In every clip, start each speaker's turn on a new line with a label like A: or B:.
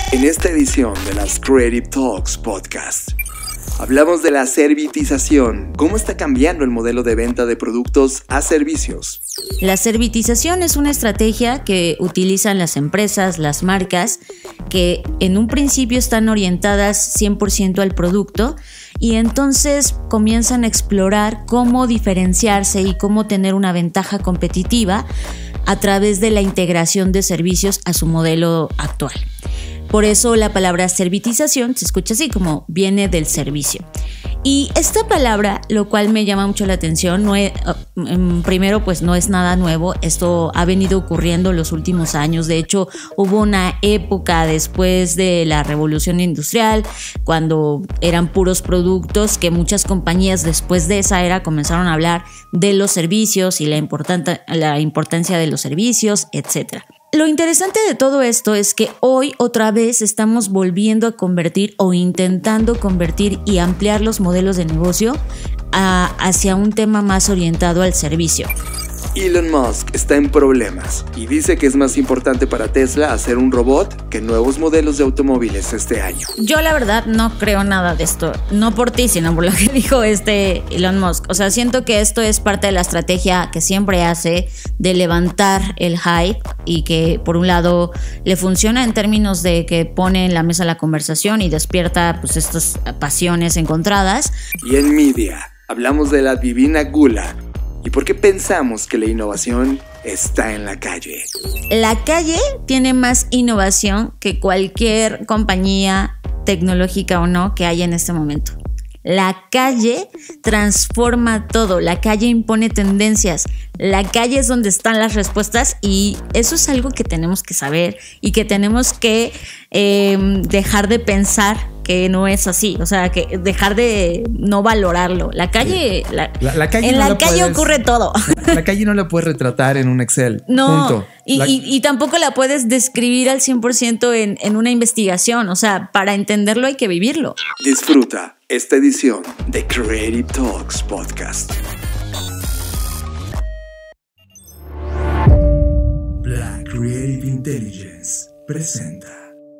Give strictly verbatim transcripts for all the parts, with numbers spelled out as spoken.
A: En esta edición de las Creative Talks Podcast, hablamos de la servitización, cómo está cambiando el modelo de venta de productos a servicios.
B: La servitización es una estrategia que utilizan las empresas, las marcas, que en un principio están orientadas cien por ciento al producto y entonces comienzan a explorar cómo diferenciarse y cómo tener una ventaja competitiva a través de la integración de servicios a su modelo actual. Por eso la palabra servitización se escucha así, como viene del servicio. Y esta palabra, lo cual me llama mucho la atención, no es, primero pues no es nada nuevo, esto ha venido ocurriendo los últimos años. De hecho, hubo una época después de la revolución industrial, cuando eran puros productos, que muchas compañías después de esa era comenzaron a hablar de los servicios y la, importan- la importancia de los servicios, etcétera. Lo interesante de todo esto es que hoy otra vez estamos volviendo a convertir o intentando convertir y ampliar los modelos de negocio a, hacia un tema más orientado al servicio.
A: Elon Musk está en problemas y dice que es más importante para Tesla hacer un robot que nuevos modelos de automóviles este año.
B: Yo la verdad no creo nada de esto, no por ti, sino por lo que dijo este Elon Musk. O sea, siento que esto es parte de la estrategia que siempre hace de levantar el hype y que por un lado le funciona en términos de que pone en la mesa la conversación y despierta pues estas pasiones encontradas.
A: Y en media hablamos de la divina gula. ¿Y por qué pensamos que la innovación está en la calle?
B: La calle tiene más innovación que cualquier compañía tecnológica o no que haya en este momento. La calle transforma todo, la calle impone tendencias, la calle es donde están las respuestas y eso es algo que tenemos que saber y que tenemos que eh, dejar de pensar que no es así, o sea, que dejar de no valorarlo. La calle, la,
C: la, la calle
B: en
C: no
B: la,
C: la
B: calle
C: puedes,
B: ocurre todo.
C: La, la calle no la puedes retratar en un Excel.
B: No,
C: punto.
B: Y,
C: La...
B: y, y tampoco la puedes describir al cien por ciento en, en una investigación, o sea, para entenderlo hay que vivirlo.
A: Disfruta esta edición de Creative Talks Podcast. Black Creative Intelligence presenta.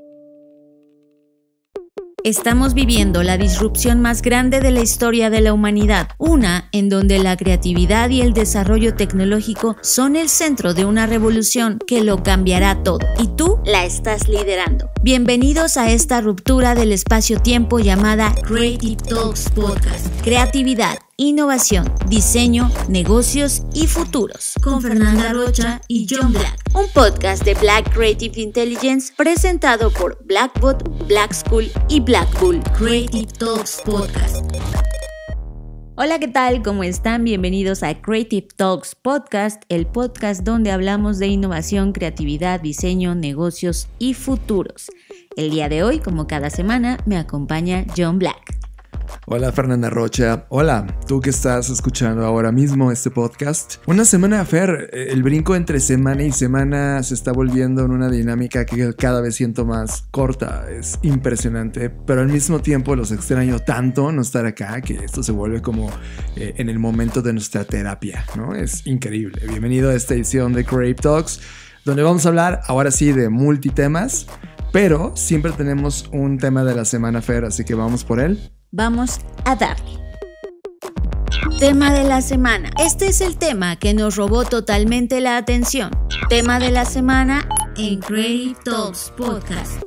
B: Estamos viviendo la disrupción más grande de la historia de la humanidad, una en donde la creatividad y el desarrollo tecnológico son el centro de una revolución que lo cambiará todo, y tú la estás liderando. Bienvenidos a esta ruptura del espacio-tiempo llamada Creative Talks Podcast. Creatividad, innovación, diseño, negocios y futuros. Con Fernanda Rocha y John Black. Un podcast de Black Creative Intelligence presentado por Blackbot, Black School y Black Bull. Creative Talks Podcast. Hola, ¿qué tal? ¿Cómo están? Bienvenidos a Creative Talks Podcast, el podcast donde hablamos de innovación, creatividad, diseño, negocios y futuros. El día de hoy, como cada semana, me acompaña John Black.
C: Hola Fernanda Rocha, hola, tú que estás escuchando ahora mismo este podcast. Una semana, Fer, el brinco entre semana y semana se está volviendo en una dinámica que cada vez siento más corta, es impresionante, pero al mismo tiempo los extraño tanto no estar acá que esto se vuelve como eh, en el momento de nuestra terapia, ¿no? Es increíble. Bienvenido a esta edición de Creative Talks, donde vamos a hablar ahora sí de multitemas, pero siempre tenemos un tema de la semana, Fer, así que vamos por él.
B: Vamos a darle. Tema de la semana. Este es el tema que nos robó totalmente la atención. Tema de la semana en Creative Talks Podcast.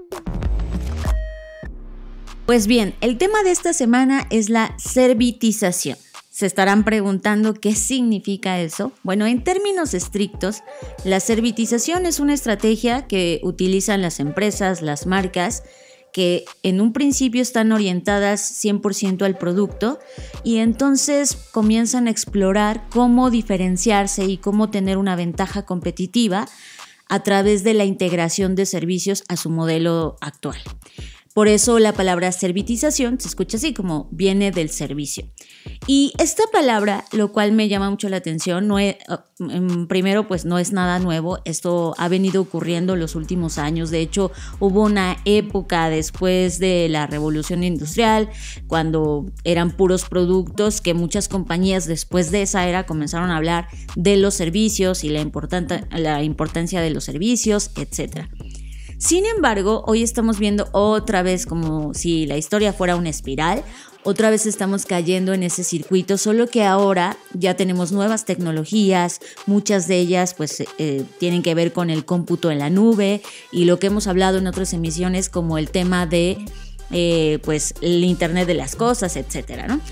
B: Pues bien, el tema de esta semana es la servitización. Se estarán preguntando qué significa eso. Bueno, en términos estrictos, la servitización es una estrategia que utilizan las empresas, las marcas, que en un principio están orientadas cien por ciento al producto y entonces comienzan a explorar cómo diferenciarse y cómo tener una ventaja competitiva a través de la integración de servicios a su modelo actual. Por eso la palabra servitización se escucha así, como viene del servicio. Y esta palabra, lo cual me llama mucho la atención, no es, primero pues no es nada nuevo, esto ha venido ocurriendo los últimos años. De hecho, hubo una época después de la revolución industrial, cuando eran puros productos, que muchas compañías después de esa era comenzaron a hablar de los servicios y la, importan- la importancia de los servicios, etcétera. Sin embargo, hoy estamos viendo otra vez como si la historia fuera una espiral. Otra vez estamos cayendo en ese circuito, solo que ahora ya tenemos nuevas tecnologías, muchas de ellas pues eh, tienen que ver con el cómputo en la nube y lo que hemos hablado en otras emisiones como el tema de eh, pues el Internet de las cosas, etcétera, ¿no?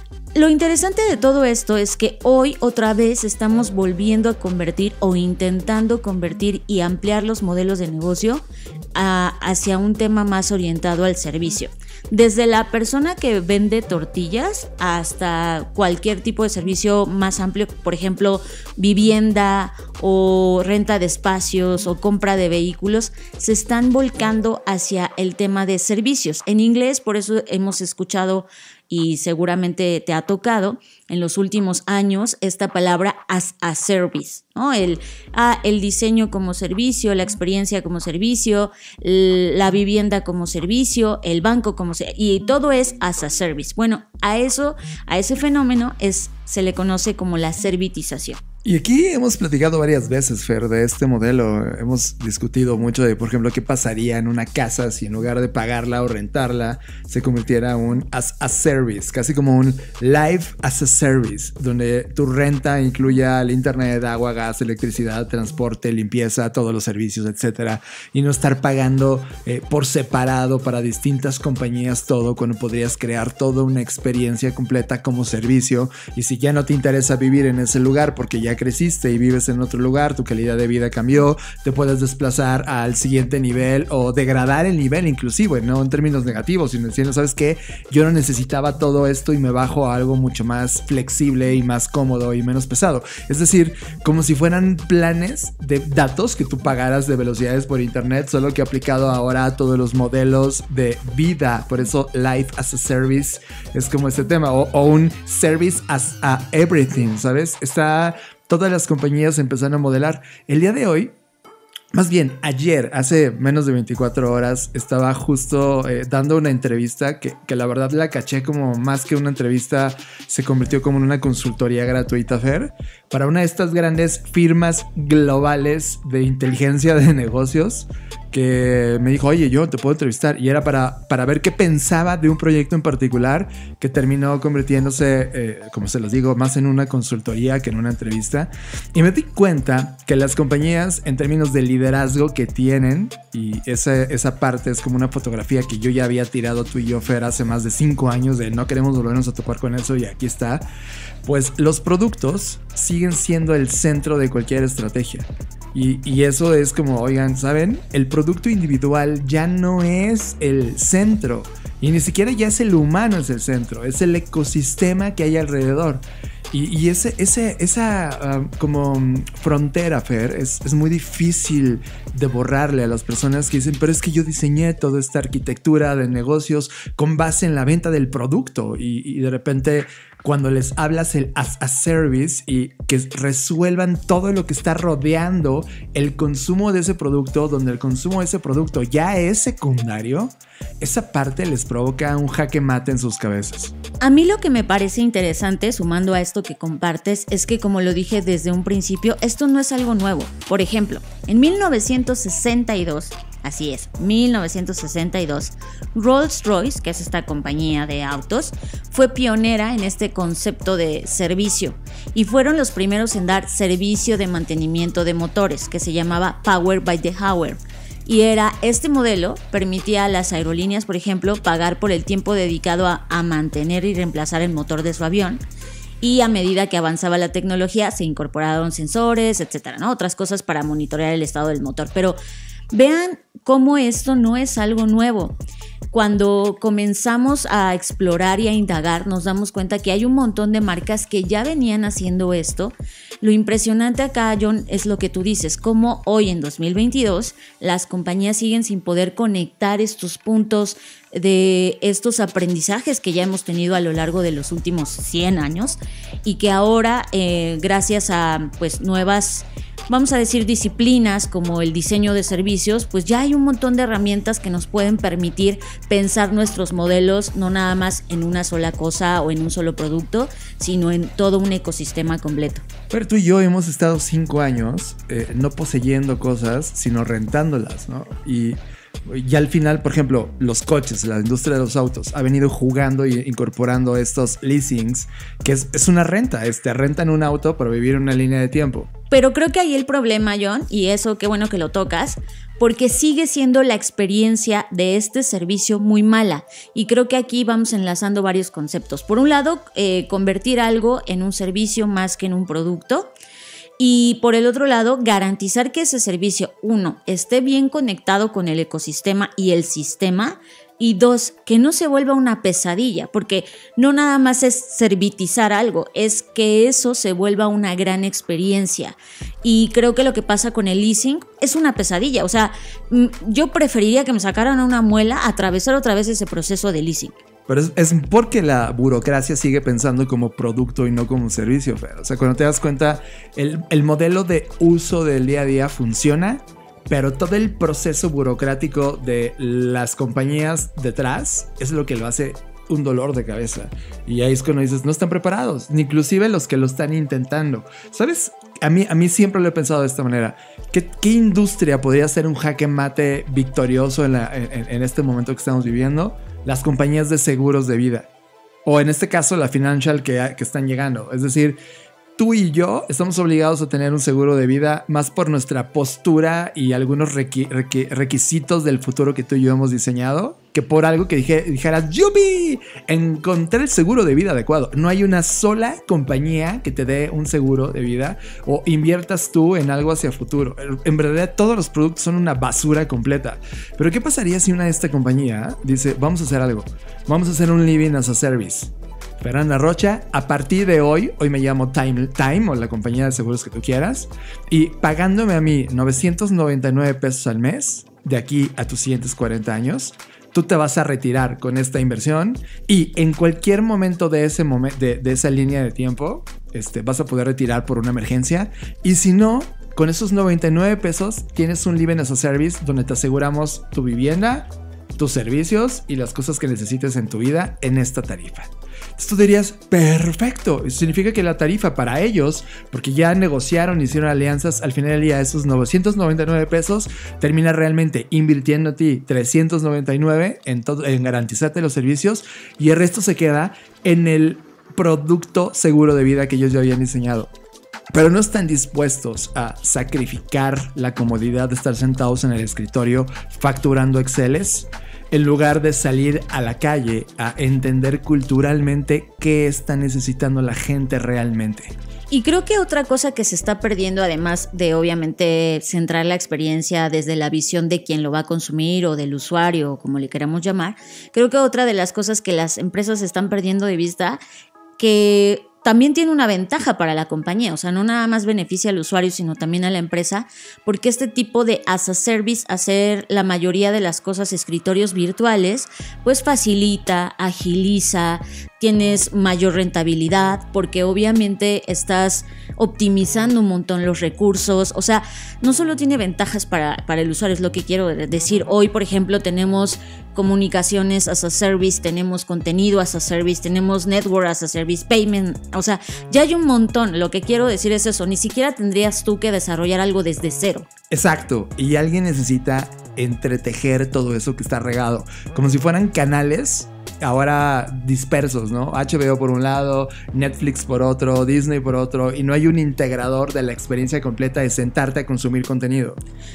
B: Lo interesante de todo esto es que hoy otra vez estamos volviendo a convertir o intentando convertir y ampliar los modelos de negocio a, hacia un tema más orientado al servicio. Desde la persona que vende tortillas hasta cualquier tipo de servicio más amplio, por ejemplo, vivienda o renta de espacios o compra de vehículos, se están volcando hacia el tema de servicios. En inglés, por eso hemos escuchado y seguramente te ha tocado en los últimos años esta palabra as a service, ¿no? El, ah, el diseño como servicio, la experiencia como servicio, la vivienda como servicio, el banco como servicio, y todo es as a service. Bueno, a eso, a ese fenómeno es, se le conoce como la servitización.
C: Y aquí hemos platicado varias veces, Fer, de este modelo. Hemos discutido mucho de, por ejemplo, qué pasaría en una casa si en lugar de pagarla o rentarla se convirtiera en un as a service, casi como un live as a service, donde tu renta incluya el internet, agua, gas, electricidad, transporte, limpieza, todos los servicios, etcétera, y no estar pagando eh, por separado para distintas compañías todo, cuando podrías crear toda una experiencia completa como servicio. Y si ya no te interesa vivir en ese lugar porque ya creciste y vives en otro lugar, tu calidad de vida cambió, te puedes desplazar al siguiente nivel o degradar el nivel inclusive, no en términos negativos, sino diciendo, ¿sabes qué? Yo no necesitaba todo esto y me bajo a algo mucho más flexible y más cómodo y menos pesado. Es decir, como si fueran planes de datos que tú pagaras de velocidades por internet, solo que aplicado ahora a todos los modelos de vida. Por eso Life as a Service es como este tema, o, o un Service as a Everything, ¿sabes? Está... Todas las compañías empezaron a modelar. El día de hoy, más bien ayer, hace menos de veinticuatro horas, estaba justo eh, dando una entrevista que, que la verdad la caché como más que una entrevista, se convirtió como en una consultoría gratuita, Fer, para una de estas grandes firmas globales de inteligencia de negocios, que me dijo, oye, yo te puedo entrevistar, y era para, para ver qué pensaba de un proyecto en particular que terminó convirtiéndose, eh, como se los digo, más en una consultoría que en una entrevista. Y me di cuenta que las compañías, en términos de liderazgo que tienen, y esa, esa parte es como una fotografía que yo ya había tirado tú y yo, Fer, hace más de cinco años, de no queremos volvernos a topar con eso, y aquí está. Pues los productos siguen siendo el centro de cualquier estrategia. Y, y eso es como, oigan, ¿saben? El producto individual ya no es el centro. Y ni siquiera ya es el humano es el centro. Es el ecosistema que hay alrededor. Y, y ese, ese, esa uh, como frontera, Fer, es, es muy difícil de borrarle a las personas que dicen, pero es que yo diseñé toda esta arquitectura de negocios con base en la venta del producto. Y, y de repente, cuando les hablas el as a service y que resuelvan todo lo que está rodeando el consumo de ese producto, donde el consumo de ese producto ya es secundario, esa parte les provoca un jaque mate en sus cabezas.
B: A mí lo que me parece interesante, sumando a esto que compartes, es que, como lo dije desde un principio, esto no es algo nuevo. Por ejemplo, en mil novecientos sesenta y dos, así es, mil novecientos sesenta y dos, Rolls-Royce, que es esta compañía de autos, fue pionera en este concepto de servicio y fueron los primeros en dar servicio de mantenimiento de motores, que se llamaba Power by the Hour. Y era este modelo, permitía a las aerolíneas, por ejemplo, pagar por el tiempo dedicado a, a mantener y reemplazar el motor de su avión. Y a medida que avanzaba la tecnología, se incorporaron sensores, etcétera, ¿no? Otras cosas para monitorear el estado del motor. Pero vean cómo esto no es algo nuevo. Cuando comenzamos a explorar y a indagar, nos damos cuenta que hay un montón de marcas que ya venían haciendo esto. Lo impresionante acá, John, es lo que tú dices, cómo hoy en dos mil veintidós las compañías siguen sin poder conectar estos puntos de estos aprendizajes que ya hemos tenido a lo largo de los últimos cien años y que ahora, eh, gracias a pues nuevas vamos a decir, disciplinas como el diseño de servicios, pues ya hay un montón de herramientas que nos pueden permitir pensar nuestros modelos no nada más en una sola cosa o en un solo producto, sino en todo un ecosistema completo.
C: Pero tú y yo hemos estado cinco años eh, no poseyendo cosas, sino rentándolas, ¿no? Y Y al final, por ejemplo, los coches, la industria de los autos ha venido jugando e incorporando estos leasings, que es, es una renta, este, rentan un auto para vivir en una línea de tiempo.
B: Pero creo que ahí el problema, John, y eso qué bueno que lo tocas, porque sigue siendo la experiencia de este servicio muy mala. Y creo que aquí vamos enlazando varios conceptos. Por un lado, eh, convertir algo en un servicio más que en un producto. Y por el otro lado, garantizar que ese servicio, uno, esté bien conectado con el ecosistema y el sistema, y dos, que no se vuelva una pesadilla, porque no nada más es servitizar algo, es que eso se vuelva una gran experiencia. Y creo que lo que pasa con el leasing es una pesadilla. O sea, yo preferiría que me sacaran una muela a atravesar otra vez ese proceso de leasing.
C: Pero es, es porque la burocracia sigue pensando como producto y no como servicio, Fer. O sea, cuando te das cuenta, el, el modelo de uso del día a día funciona, pero todo el proceso burocrático de las compañías detrás es lo que lo hace un dolor de cabeza. Y ahí es cuando dices, no están preparados, ni inclusive los que lo están intentando. ¿Sabes? A mí, a mí siempre lo he pensado de esta manera. ¿Qué, qué industria podría ser un jaque mate victorioso en, la, en, en este momento que estamos viviendo? Las compañías de seguros de vida. O en este caso, la financial que, que están llegando. Es decir, tú y yo estamos obligados a tener un seguro de vida más por nuestra postura y algunos requi- requi- requisitos del futuro que tú y yo hemos diseñado, que por algo que dije, dijeras, ¡yupi! Encontré el seguro de vida adecuado. No hay una sola compañía que te dé un seguro de vida o inviertas tú en algo hacia futuro. En verdad, todos los productos son una basura completa. Pero ¿qué pasaría si una de esta compañía dice, vamos a hacer algo? Vamos a hacer un living as a service. Fernanda Rocha, a partir de hoy, hoy me llamo Time, Time o la compañía de seguros que tú quieras, y pagándome a mí novecientos noventa y nueve pesos al mes, de aquí a tus siguientes cuarenta años, tú te vas a retirar con esta inversión y en cualquier momento de, ese momen- de, de esa línea de tiempo este, vas a poder retirar por una emergencia, y si no, con esos noventa y nueve pesos tienes un Living as a Service donde te aseguramos tu vivienda, tus servicios y las cosas que necesites en tu vida en esta tarifa. Entonces tú dirías, perfecto, eso significa que la tarifa para ellos, porque ya negociaron, hicieron alianzas, al final del día esos novecientos noventa y nueve pesos termina realmente invirtiendo a ti trescientos noventa y nueve en, todo, en garantizarte los servicios, y el resto se queda en el producto seguro de vida que ellos ya habían diseñado. Pero no están dispuestos a sacrificar la comodidad de estar sentados en el escritorio facturando Exceles, en lugar de salir a la calle a entender culturalmente qué está necesitando la gente realmente.
B: Y creo que otra cosa que se está perdiendo, además de obviamente centrar la experiencia desde la visión de quien lo va a consumir o del usuario, o como le queramos llamar, creo que otra de las cosas que las empresas están perdiendo de vista, que también tiene una ventaja para la compañía, o sea, no nada más beneficia al usuario, sino también a la empresa, porque este tipo de as a service, hacer la mayoría de las cosas escritorios virtuales, pues facilita, agiliza, tienes mayor rentabilidad, porque obviamente estás optimizando un montón los recursos. O sea, no solo tiene ventajas para, para el usuario, es lo que quiero decir. Hoy, por ejemplo, tenemos comunicaciones as a service, tenemos contenido as a service, tenemos network as a service, payment, o sea, ya hay un montón. Lo que quiero decir es eso, ni siquiera tendrías tú que desarrollar algo desde cero.
C: Exacto, y alguien necesita entretejer todo eso que está regado, como si fueran canales ahora dispersos, ¿no? H B O por un lado, Netflix por otro, Disney por otro, y no hay un integrador de la experiencia completa de sentarte a consumir contenido.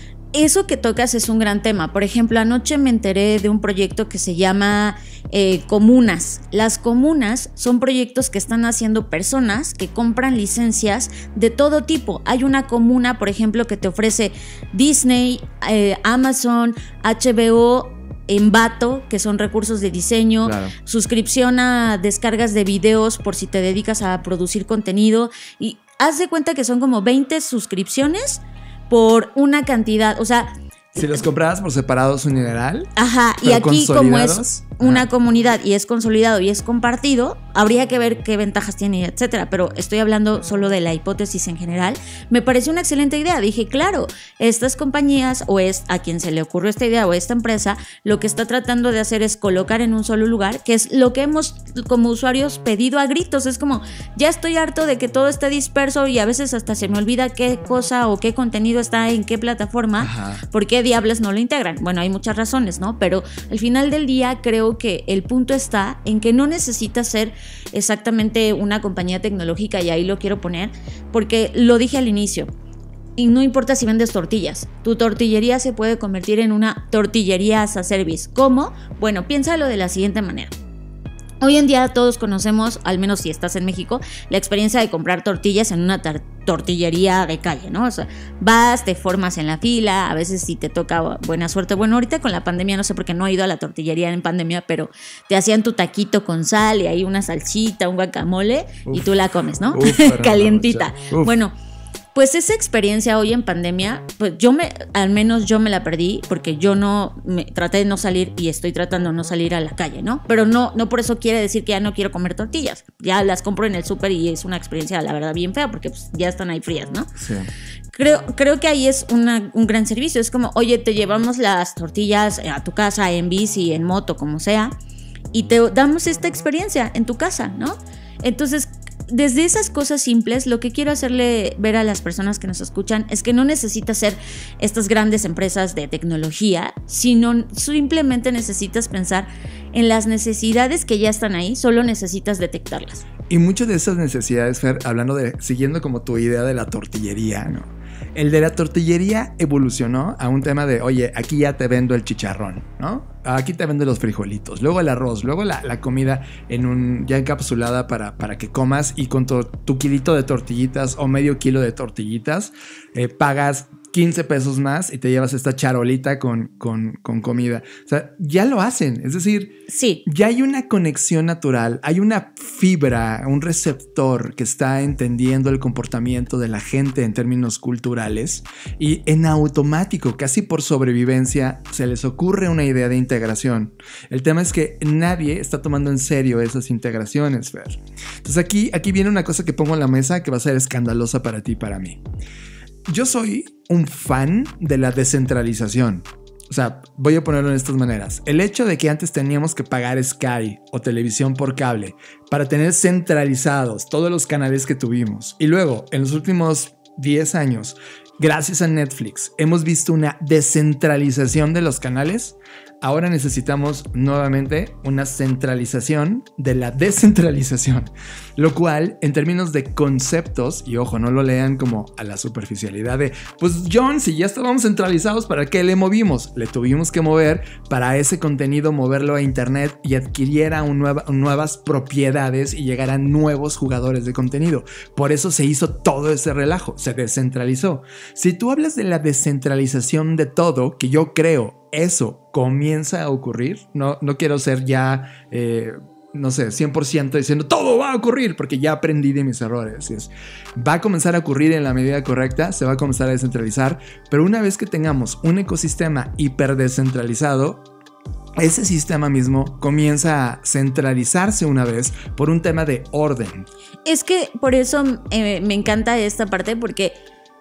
B: Eso que tocas es un gran tema. Por ejemplo, anoche me enteré de un proyecto que se llama eh, Comunas. Las comunas son proyectos que están haciendo personas que compran licencias de todo tipo. Hay una comuna, por ejemplo, que te ofrece Disney, eh, Amazon, H B O, Envato, que son recursos de diseño, claro, suscripción a descargas de videos por si te dedicas a producir contenido, y haz de cuenta que son como veinte suscripciones por una cantidad. O sea,
C: Si los compraras por separados un dineral.
B: Ajá, y aquí como es una comunidad y es consolidado y es compartido, habría que ver qué ventajas tiene, etcétera. Pero estoy hablando solo de la hipótesis en general. Me pareció una excelente idea. Dije, claro, estas compañías o es a quien se le ocurrió esta idea o esta empresa, lo que está tratando de hacer es colocar en un solo lugar, que es lo que hemos como usuarios pedido a gritos. Es como, ya estoy harto de que todo esté disperso y a veces hasta se me olvida qué cosa o qué contenido está en qué plataforma. Ajá. ¿Por qué diablos no lo integran? Bueno, hay muchas razones, ¿no? Pero al final del día creo que el punto está en que no necesitas ser exactamente una compañía tecnológica, y ahí lo quiero poner, porque lo dije al inicio. Y no importa si vendes tortillas, tu tortillería se puede convertir en una tortillería as a service. ¿Cómo? Bueno, piénsalo de la siguiente manera. Hoy en día todos conocemos, al menos si estás en México, la experiencia de comprar tortillas en una tar- tortillería de calle, ¿no? O sea, vas, te formas en la fila, a veces si te toca buena suerte. Bueno, ahorita con la pandemia no sé por qué no he ido a la tortillería en pandemia, pero te hacían tu taquito con sal y ahí una salsita, un guacamole, uf, y tú la comes, ¿no? Uf, calientita. Uf. Bueno, pues esa experiencia hoy en pandemia, pues yo me, al menos yo me la perdí porque yo no, me, traté de no salir y estoy tratando de no salir a la calle, ¿no? Pero no, no por eso quiere decir que ya no quiero comer tortillas. Ya las compro en el súper y es una experiencia, la verdad, bien fea porque pues, ya están ahí frías, ¿no? Sí. Creo, creo que ahí es una, un gran servicio. Es como, oye, te llevamos las tortillas a tu casa en bici, en moto, como sea, y te damos esta experiencia en tu casa, ¿no? Entonces, desde esas cosas simples, lo que quiero hacerle ver a las personas que nos escuchan es que no necesitas ser estas grandes empresas de tecnología, sino simplemente necesitas pensar en las necesidades que ya están ahí, solo necesitas detectarlas.
C: Y muchas de esas necesidades, Fer, hablando de, siguiendo como tu idea de la tortillería, ¿no? El de la tortillería evolucionó a un tema de, oye, aquí ya te vendo el chicharrón, ¿no? Aquí te vendo los frijolitos, luego el arroz, luego la, la comida en un, ya encapsulada para, para que comas, y con tu, tu kilito de tortillitas o medio kilo de tortillitas eh, pagas quince pesos más y te llevas esta charolita con, con, con comida. O sea, ya lo hacen. Es decir,
B: sí,
C: ya hay una conexión natural, hay una fibra, un receptor que está entendiendo el comportamiento de la gente en términos culturales, y en automático, casi por sobrevivencia, se les ocurre una idea de integración. El tema es que nadie está tomando en serio esas integraciones, Fer. Entonces aquí, aquí viene una cosa que pongo en la mesa que va a ser escandalosa para ti y para mí. Yo soy un fan de la descentralización. O sea, voy a ponerlo en estas maneras. El hecho de que antes teníamos que pagar Sky o televisión por cable para tener centralizados todos los canales que tuvimos, y luego en los últimos diez años, gracias a Netflix, hemos visto una descentralización de los canales. Ahora necesitamos nuevamente una centralización de la descentralización, lo cual en términos de conceptos, y ojo, no lo lean como a la superficialidad de, pues John, si ya estábamos centralizados, ¿para qué le movimos? Le tuvimos que mover para ese contenido, moverlo a internet y adquiriera un nueva, nuevas propiedades y llegaran nuevos jugadores de contenido. Por eso se hizo todo ese relajo, se descentralizó. Si tú hablas de la descentralización de todo, que yo creo eso comienza a ocurrir, no, no quiero ser ya, eh, no sé, cien por ciento diciendo todo va a ocurrir, porque ya aprendí de mis errores. Es, va a comenzar a ocurrir en la medida correcta, se va a comenzar a descentralizar, pero una vez que tengamos un ecosistema hiperdescentralizado, ese sistema mismo comienza a centralizarse una vez por un tema de orden.
B: Es que por eso eh, me encanta esta parte, porque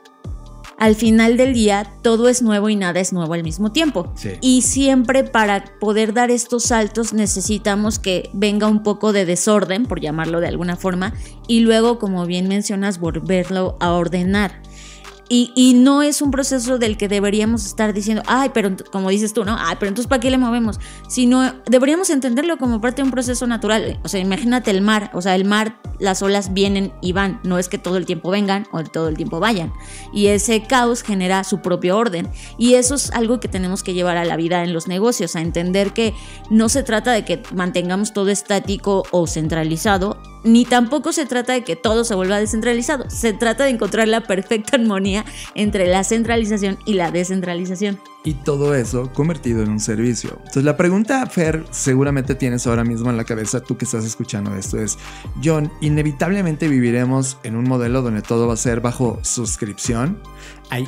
B: al final del día todo es nuevo y nada es nuevo al mismo tiempo.
C: Sí.
B: Y siempre para poder dar estos saltos necesitamos que venga un poco de desorden, por llamarlo de alguna forma, y luego, como bien mencionas, volverlo a ordenar. Y, y no es un proceso del que deberíamos estar diciendo, ay, pero como dices tú, ¿no? Ay, pero entonces ¿para qué le movemos? Sino deberíamos entenderlo como parte de un proceso natural. O sea, imagínate el mar. O sea, el mar, las olas vienen y van. No es que todo el tiempo vengan o todo el tiempo vayan. Y ese caos genera su propio orden. Y eso es algo que tenemos que llevar a la vida en los negocios, a entender que no se trata de que mantengamos todo estático o centralizado. ni tampoco se trata de que todo se vuelva descentralizado. Se trata de encontrar la perfecta armonía entre la centralización y la descentralización.
C: Y todo eso convertido en un servicio. Entonces la pregunta, Fer, seguramente tienes ahora mismo en la cabeza, tú que estás escuchando esto, es: John, ¿inevitablemente viviremos en un modelo donde todo va a ser bajo suscripción? Hay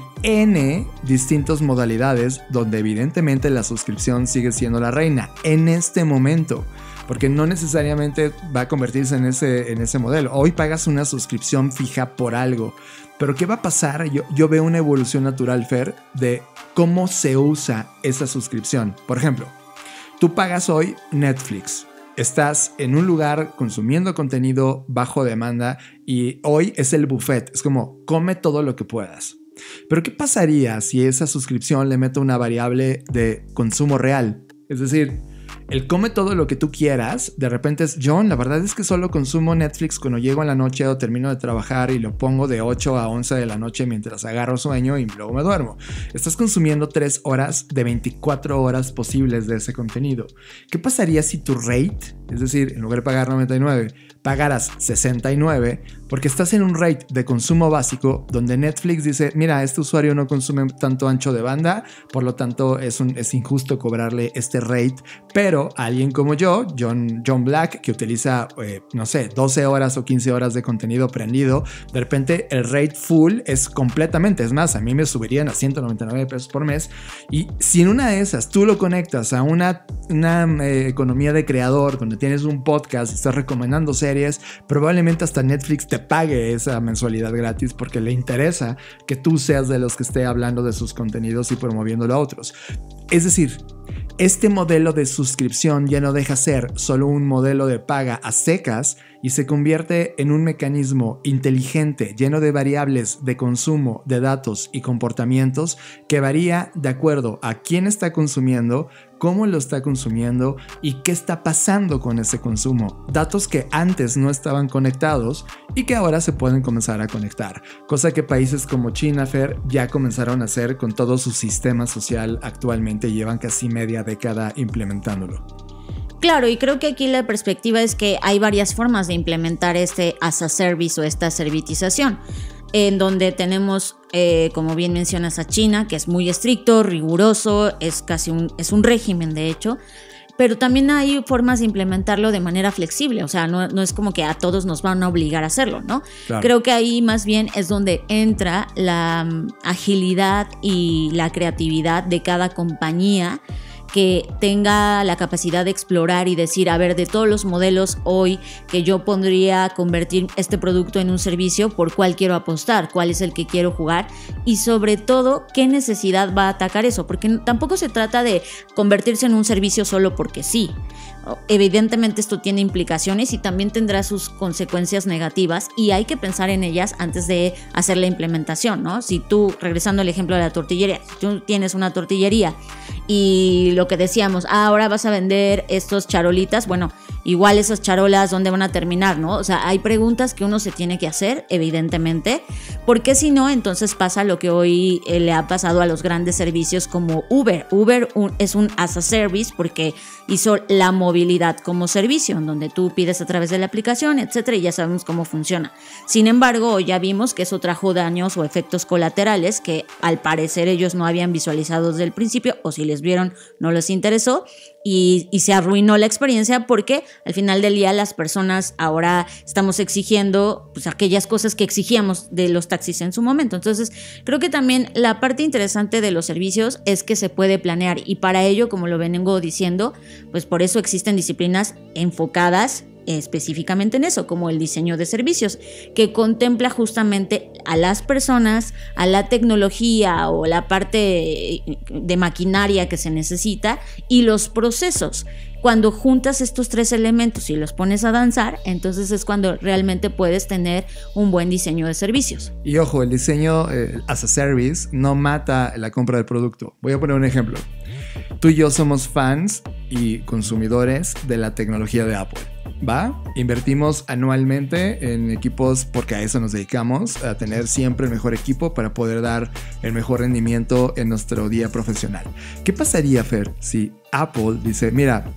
C: N distintas modalidades donde evidentemente la suscripción sigue siendo la reina en este momento, porque no necesariamente va a convertirse en ese, en ese modelo. Hoy pagas una suscripción fija por algo, pero ¿qué va a pasar? Yo, yo veo una evolución natural, Fer, de cómo se usa esa suscripción. Por ejemplo, tú pagas hoy Netflix. Estás en un lugar consumiendo contenido bajo demanda y hoy es el buffet. Es como, come todo lo que puedas. Pero ¿qué pasaría si esa suscripción le meto una variable de consumo real? Es decir, el come todo lo que tú quieras, de repente es: John, la verdad es que solo consumo Netflix cuando llego en la noche o termino de trabajar y lo pongo de ocho a once de la noche mientras agarro sueño y luego me duermo. Estás consumiendo tres horas de veinticuatro horas posibles de ese contenido. ¿Qué pasaría si tu rate, es decir, en lugar de pagar noventa y nueve, pagaras sesenta y nueve? Porque estás en un rate de consumo básico donde Netflix dice: mira, este usuario no consume tanto ancho de banda, por lo tanto es, un, es injusto cobrarle este rate, pero a alguien como yo, John, John Black, que utiliza, eh, no sé, doce horas o quince horas de contenido prendido, de repente el rate full es completamente, es más, a mí me subirían a ciento noventa y nueve pesos por mes. Y si en una de esas tú lo conectas a una, una eh, economía de creador donde tienes un podcast y estás recomendando series, probablemente hasta Netflix te pague esa mensualidad gratis porque le interesa que tú seas de los que esté hablando de sus contenidos y promoviéndolo a otros. Es decir, este modelo de suscripción ya no deja ser solo un modelo de paga a secas y se convierte en un mecanismo inteligente, lleno de variables de consumo, de datos y comportamientos que varía de acuerdo a quién está consumiendo, cómo lo está consumiendo y qué está pasando con ese consumo. Datos que antes no estaban conectados y que ahora se pueden comenzar a conectar. Cosa que países como China, Fer, ya comenzaron a hacer con todo su sistema social actualmente. Llevan casi media década implementándolo.
B: Claro, y creo que aquí la perspectiva es que hay varias formas de implementar este as a service o esta servitización, en donde tenemos, eh, como bien mencionas, a China, que es muy estricto, riguroso, es casi un, es un régimen de hecho, pero también hay formas de implementarlo de manera flexible, o sea, no, no es como que a todos nos van a obligar a hacerlo, ¿no? Claro. Creo que ahí más bien es donde entra la um, agilidad y la creatividad de cada compañía que tenga la capacidad de explorar y decir, a ver, de todos los modelos hoy que yo pondría convertir este producto en un servicio, ¿por cuál quiero apostar? ¿Cuál es el que quiero jugar? Y sobre todo, ¿qué necesidad va a atacar eso? Porque tampoco se trata de convertirse en un servicio solo porque sí. Evidentemente esto tiene implicaciones y también tendrá sus consecuencias negativas y hay que pensar en ellas antes de hacer la implementación, ¿no? Si tú, regresando al ejemplo de la tortillería, si tú tienes una tortillería y lo que decíamos, ah, ahora vas a vender estos charolitas, bueno, igual esas charolas, ¿dónde van a terminar, no? O sea, hay preguntas que uno se tiene que hacer, evidentemente, porque si no, entonces pasa lo que hoy eh, le ha pasado a los grandes servicios como Uber. Uber un, es un as a service porque hizo la movilidad como servicio, en donde tú pides a través de la aplicación, etcétera, y ya sabemos cómo funciona. Sin embargo, ya vimos que eso trajo daños o efectos colaterales que al parecer ellos no habían visualizado desde el principio, o si les vieron no les interesó, y, y se arruinó la experiencia porque al final del día las personas ahora estamos exigiendo pues, aquellas cosas que exigíamos de los taxis en su momento. Entonces creo que también la parte interesante de los servicios es que se puede planear y para ello, como lo vengo diciendo, pues por eso existen disciplinas enfocadas específicamente en eso, como el diseño de servicios, que contempla justamente a las personas, a la tecnología o la parte de maquinaria que se necesita y los procesos. Cuando juntas estos tres elementos y los pones a danzar, entonces es cuando realmente puedes tener un buen diseño de servicios.
C: Y ojo, el diseño eh, as a service no mata la compra del producto. Voy a poner un ejemplo. Tú y yo somos fans y consumidores de la tecnología de Apple. ¿Va? Invertimos anualmente en equipos porque a eso nos dedicamos, a tener siempre el mejor equipo para poder dar el mejor rendimiento en nuestro día profesional. ¿Qué pasaría, Fer, si Apple dice, mira,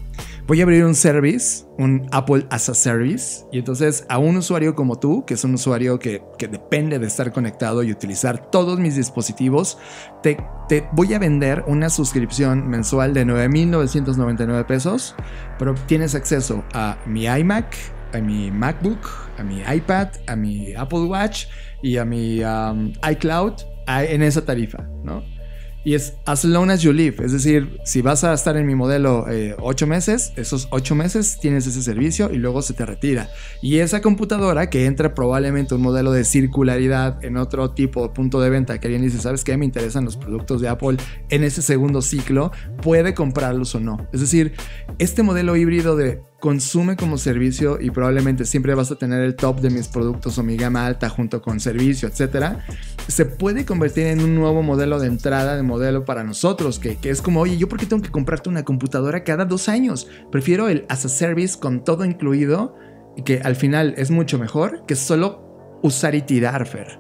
C: voy a abrir un service, un Apple as a Service, y entonces a un usuario como tú, que es un usuario que, que depende de estar conectado y utilizar todos mis dispositivos, te, te voy a vender una suscripción mensual de nueve mil novecientos noventa y nueve pesos, pero tienes acceso a mi iMac, a mi MacBook, a mi iPad, a mi Apple Watch y a mi um, iCloud en esa tarifa, ¿no? Y es as long as you live, es decir, si vas a estar en mi modelo eh, ocho meses, esos ocho meses tienes ese servicio y luego se te retira. Y esa computadora que entra probablemente un modelo de circularidad en otro tipo de punto de venta, que alguien dice, ¿sabes qué? Me interesan los productos de Apple en ese segundo ciclo, puede comprarlos o no. Es decir, este modelo híbrido de consume como servicio y probablemente siempre vas a tener el top de mis productos o mi gama alta junto con servicio, etcétera, se puede convertir en un nuevo modelo de entrada de modelo para nosotros, que, que es como, oye, ¿yo por qué tengo que comprarte una computadora cada dos años? Prefiero el as a service con todo incluido, que al final es mucho mejor que solo usar y tirar, Fer.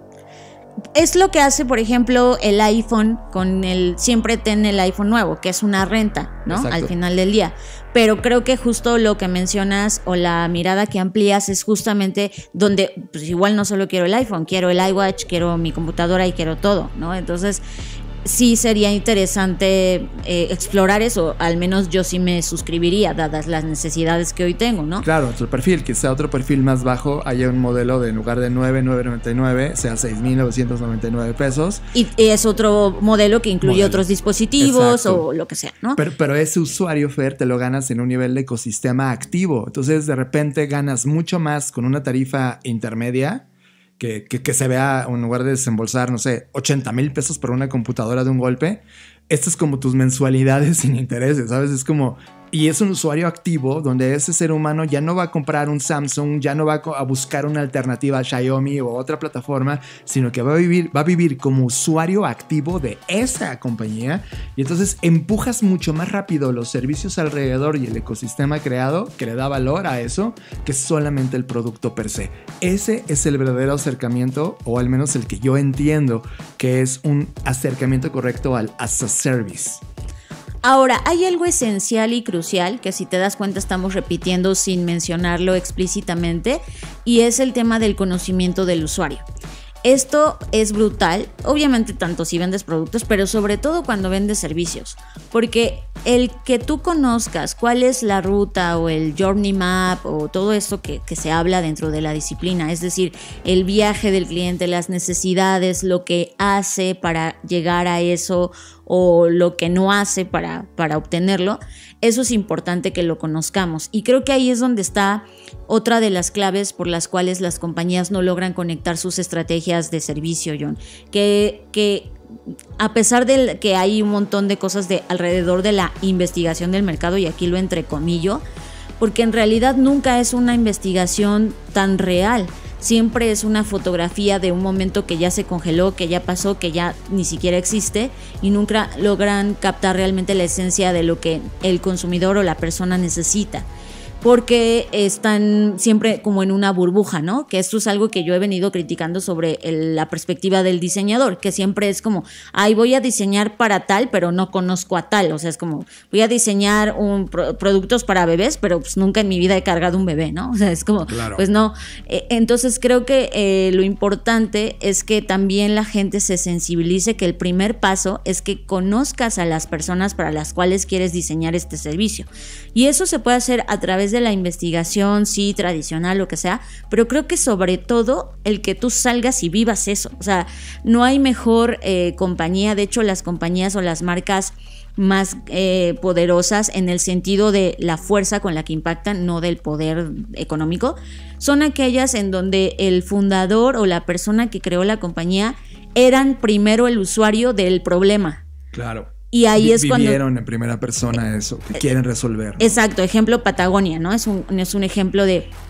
B: Es lo que hace, por ejemplo, el iPhone con el... Siempre ten el iPhone nuevo, que es una renta, ¿no? Exacto. Al final del día. Pero creo que justo lo que mencionas o la mirada que amplías es justamente donde, pues igual no solo quiero el iPhone, quiero el iWatch, quiero mi computadora y quiero todo, ¿no? Entonces sí sería interesante eh, explorar eso, al menos yo sí me suscribiría, dadas las necesidades que hoy tengo, ¿no?
C: Claro, otro perfil, quizá otro perfil más bajo, haya un modelo de en lugar de nueve mil novecientos noventa y nueve, sea seis mil novecientos noventa y nueve pesos.
B: Y, y es otro modelo que incluye modelo. Otros dispositivos. Exacto. O lo que sea, ¿no?
C: Pero, pero ese usuario, Fer, te lo ganas en un nivel de ecosistema activo, entonces de repente ganas mucho más con una tarifa intermedia. Que, que, que se vea, en lugar de desembolsar, no sé, ochenta mil pesos por una computadora de un golpe, esto es como tus mensualidades sin intereses, ¿sabes? Es como... Y es un usuario activo donde ese ser humano ya no va a comprar un Samsung, ya no va a buscar una alternativa a Xiaomi o otra plataforma, sino que va a vivir, va a vivir como usuario activo de esa compañía. Y entonces empujas mucho más rápido los servicios alrededor y el ecosistema creado que le da valor a eso que solamente el producto per se. Ese es el verdadero acercamiento, o al menos el que yo entiendo que es un acercamiento correcto al as a service.
B: Ahora, hay algo esencial y crucial que si te das cuenta estamos repitiendo sin mencionarlo explícitamente, y es el tema del conocimiento del usuario. Esto es brutal, obviamente tanto si vendes productos, pero sobre todo cuando vendes servicios, porque el que tú conozcas cuál es la ruta o el journey map o todo esto que, que se habla dentro de la disciplina, es decir, el viaje del cliente, las necesidades, lo que hace para llegar a eso o lo que no hace para, para obtenerlo, eso es importante que lo conozcamos. Y creo que ahí es donde está otra de las claves por las cuales las compañías no logran conectar sus estrategias de servicio, John. Que, que a pesar de que hay un montón de cosas de alrededor de la investigación del mercado, y aquí lo entrecomillo, porque en realidad nunca es una investigación tan real. Siempre es una fotografía de un momento que ya se congeló, que ya pasó, que ya ni siquiera existe, y nunca logran captar realmente la esencia de lo que el consumidor o la persona necesita. Porque están siempre como en una burbuja, ¿no? Que esto es algo que yo he venido criticando sobre el, la perspectiva del diseñador, que siempre es como, ay, voy a diseñar para tal, pero no conozco a tal. O sea, es como, voy a diseñar un, pro, productos para bebés, pero pues nunca en mi vida he cargado un bebé, ¿no? O sea, es como, claro. Pues no. Eh, entonces creo que eh, lo importante es que también la gente se sensibilice, que el primer paso es que conozcas a las personas para las cuales quieres diseñar este servicio. Y eso se puede hacer a través de la investigación, sí, tradicional, lo que sea, pero creo que sobre todo el que tú salgas y vivas eso. O sea, no hay mejor eh, compañía, de hecho las compañías o las marcas más eh, poderosas en el sentido de la fuerza con la que impactan, no del poder económico, son aquellas en donde el fundador o la persona que creó la compañía eran primero el usuario del problema.
C: Claro.
B: Y ahí es cuando
C: vivieron en primera persona eso, que quieren resolver, ¿no?
B: Exacto, ejemplo Patagonia, ¿no? Es un, es un ejemplo de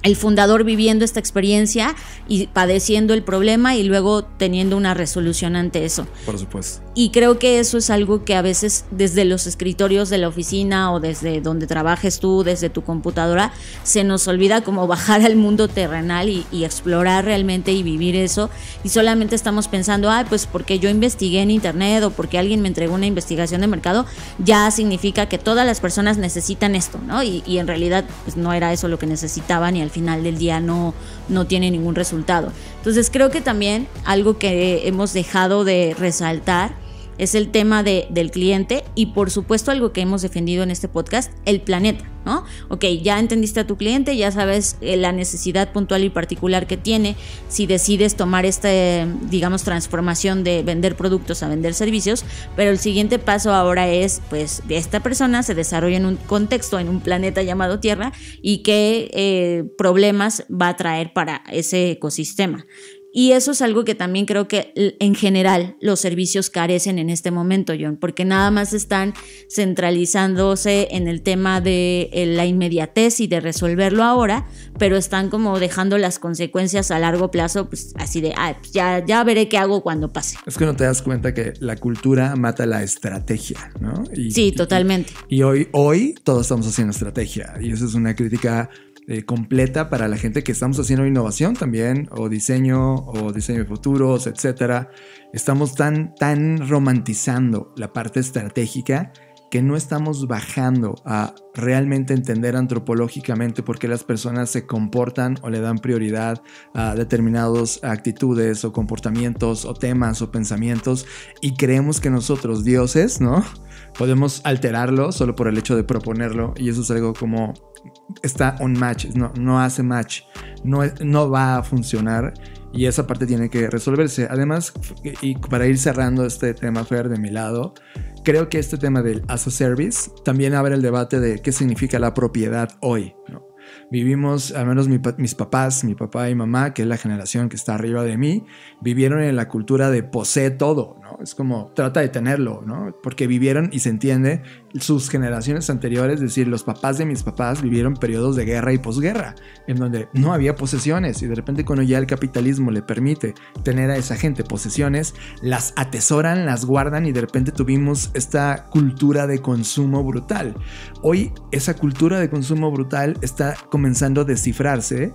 B: el fundador viviendo esta experiencia y padeciendo el problema y luego teniendo una resolución ante eso.
C: Por supuesto.
B: Y creo que eso es algo que a veces desde los escritorios de la oficina o desde donde trabajes tú, desde tu computadora, se nos olvida como bajar al mundo terrenal y, y explorar realmente y vivir eso. Y solamente estamos pensando, ah, pues porque yo investigué en internet o porque alguien me entregó una investigación de mercado, ya significa que todas las personas necesitan esto, ¿no? Y, y en realidad pues no era eso lo que necesitaban y al final del día no, no tiene ningún resultado. Entonces creo que también algo que hemos dejado de resaltar es el tema de, del cliente y por supuesto algo que hemos defendido en este podcast, el planeta, ¿no? Ok, ya entendiste a tu cliente, ya sabes eh, la necesidad puntual y particular que tiene. Si decides tomar esta, digamos, transformación de vender productos a vender servicios, pero el siguiente paso ahora es, pues, esta persona se desarrolla en un contexto, en un planeta llamado Tierra y qué eh, problemas va a traer para ese ecosistema. Y eso es algo que también creo que en general los servicios carecen en este momento, John, porque nada más están centralizándose en el tema de la inmediatez y de resolverlo ahora, pero están como dejando las consecuencias a largo plazo, pues así de, ah, pues ya, ya veré qué hago cuando pase.
C: Es que no te das cuenta que la cultura mata la estrategia, ¿no? Y,
B: sí, totalmente.
C: Y, y hoy, hoy todos estamos haciendo estrategia y eso es una crítica Eh, completa para la gente que estamos haciendo innovación también, o diseño, o diseño de futuros, etcétera. Estamos tan, tan romantizando la parte estratégica que no estamos bajando a realmente entender antropológicamente por qué las personas se comportan o le dan prioridad a determinadas actitudes o comportamientos o temas o pensamientos y creemos que nosotros, dioses, ¿no? Podemos alterarlo solo por el hecho de proponerlo y eso es algo como está on match, no, no hace match, no, no va a funcionar y esa parte tiene que resolverse. Además, y para ir cerrando este tema, Fer, de mi lado, creo que este tema del as a service también abre el debate de qué significa la propiedad hoy, ¿no? Vivimos, al menos mi, mis papás, mi papá y mamá, que es la generación que está arriba de mí, vivieron en la cultura de posee todo, ¿no? Es como trata de tenerlo, ¿no? Porque vivieron, y se entiende, sus generaciones anteriores, es decir, los papás de mis papás vivieron periodos de guerra y posguerra, en donde no había posesiones y de repente cuando ya el capitalismo le permite tener a esa gente posesiones, las atesoran, las guardan y de repente tuvimos esta cultura de consumo brutal. Hoy esa cultura de consumo brutal está comenzando a descifrarse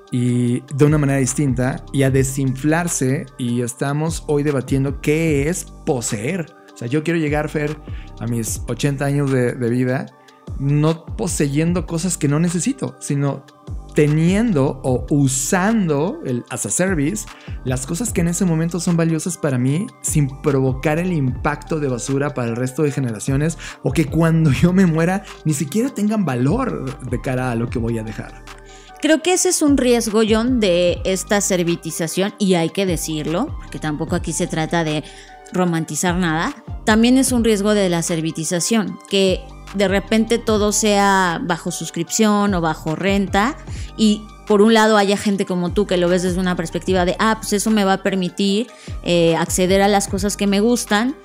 C: y de una manera distinta y a desinflarse y estamos hoy debatiendo qué es poseer. O sea, yo quiero llegar, Fer, a mis ochenta años de, de vida no poseyendo cosas que no necesito, sino teniendo o usando el as a service las cosas que en ese momento son valiosas para mí sin provocar el impacto de basura para el resto de generaciones o que cuando yo me muera ni siquiera tengan valor de cara a lo que voy a dejar.
B: Creo que ese es un riesgo, John, de esta servitización y hay que decirlo, porque tampoco aquí se trata de romantizar nada. También es un riesgo de la servitización, que de repente todo sea bajo suscripción o bajo renta y por un lado haya gente como tú que lo ves desde una perspectiva de ah, pues eso me va a permitir eh, acceder a las cosas que me gustan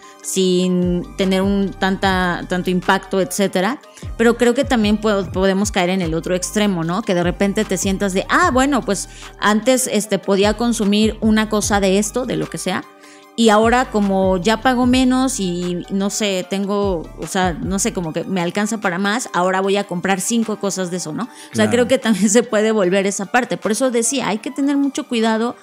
B: sin tener un tanta, tanto impacto, etcétera. Pero creo que también po- podemos caer en el otro extremo, ¿no? Que de repente te sientas de ah, bueno, pues antes este, podía consumir una cosa de esto, de lo que sea. Y ahora como ya pago menos y no sé, tengo, o sea, no sé, como que me alcanza para más, ahora voy a comprar cinco cosas de eso, ¿no? O sea, claro. Creo que también se puede volver esa parte. Por eso decía, hay que tener mucho cuidado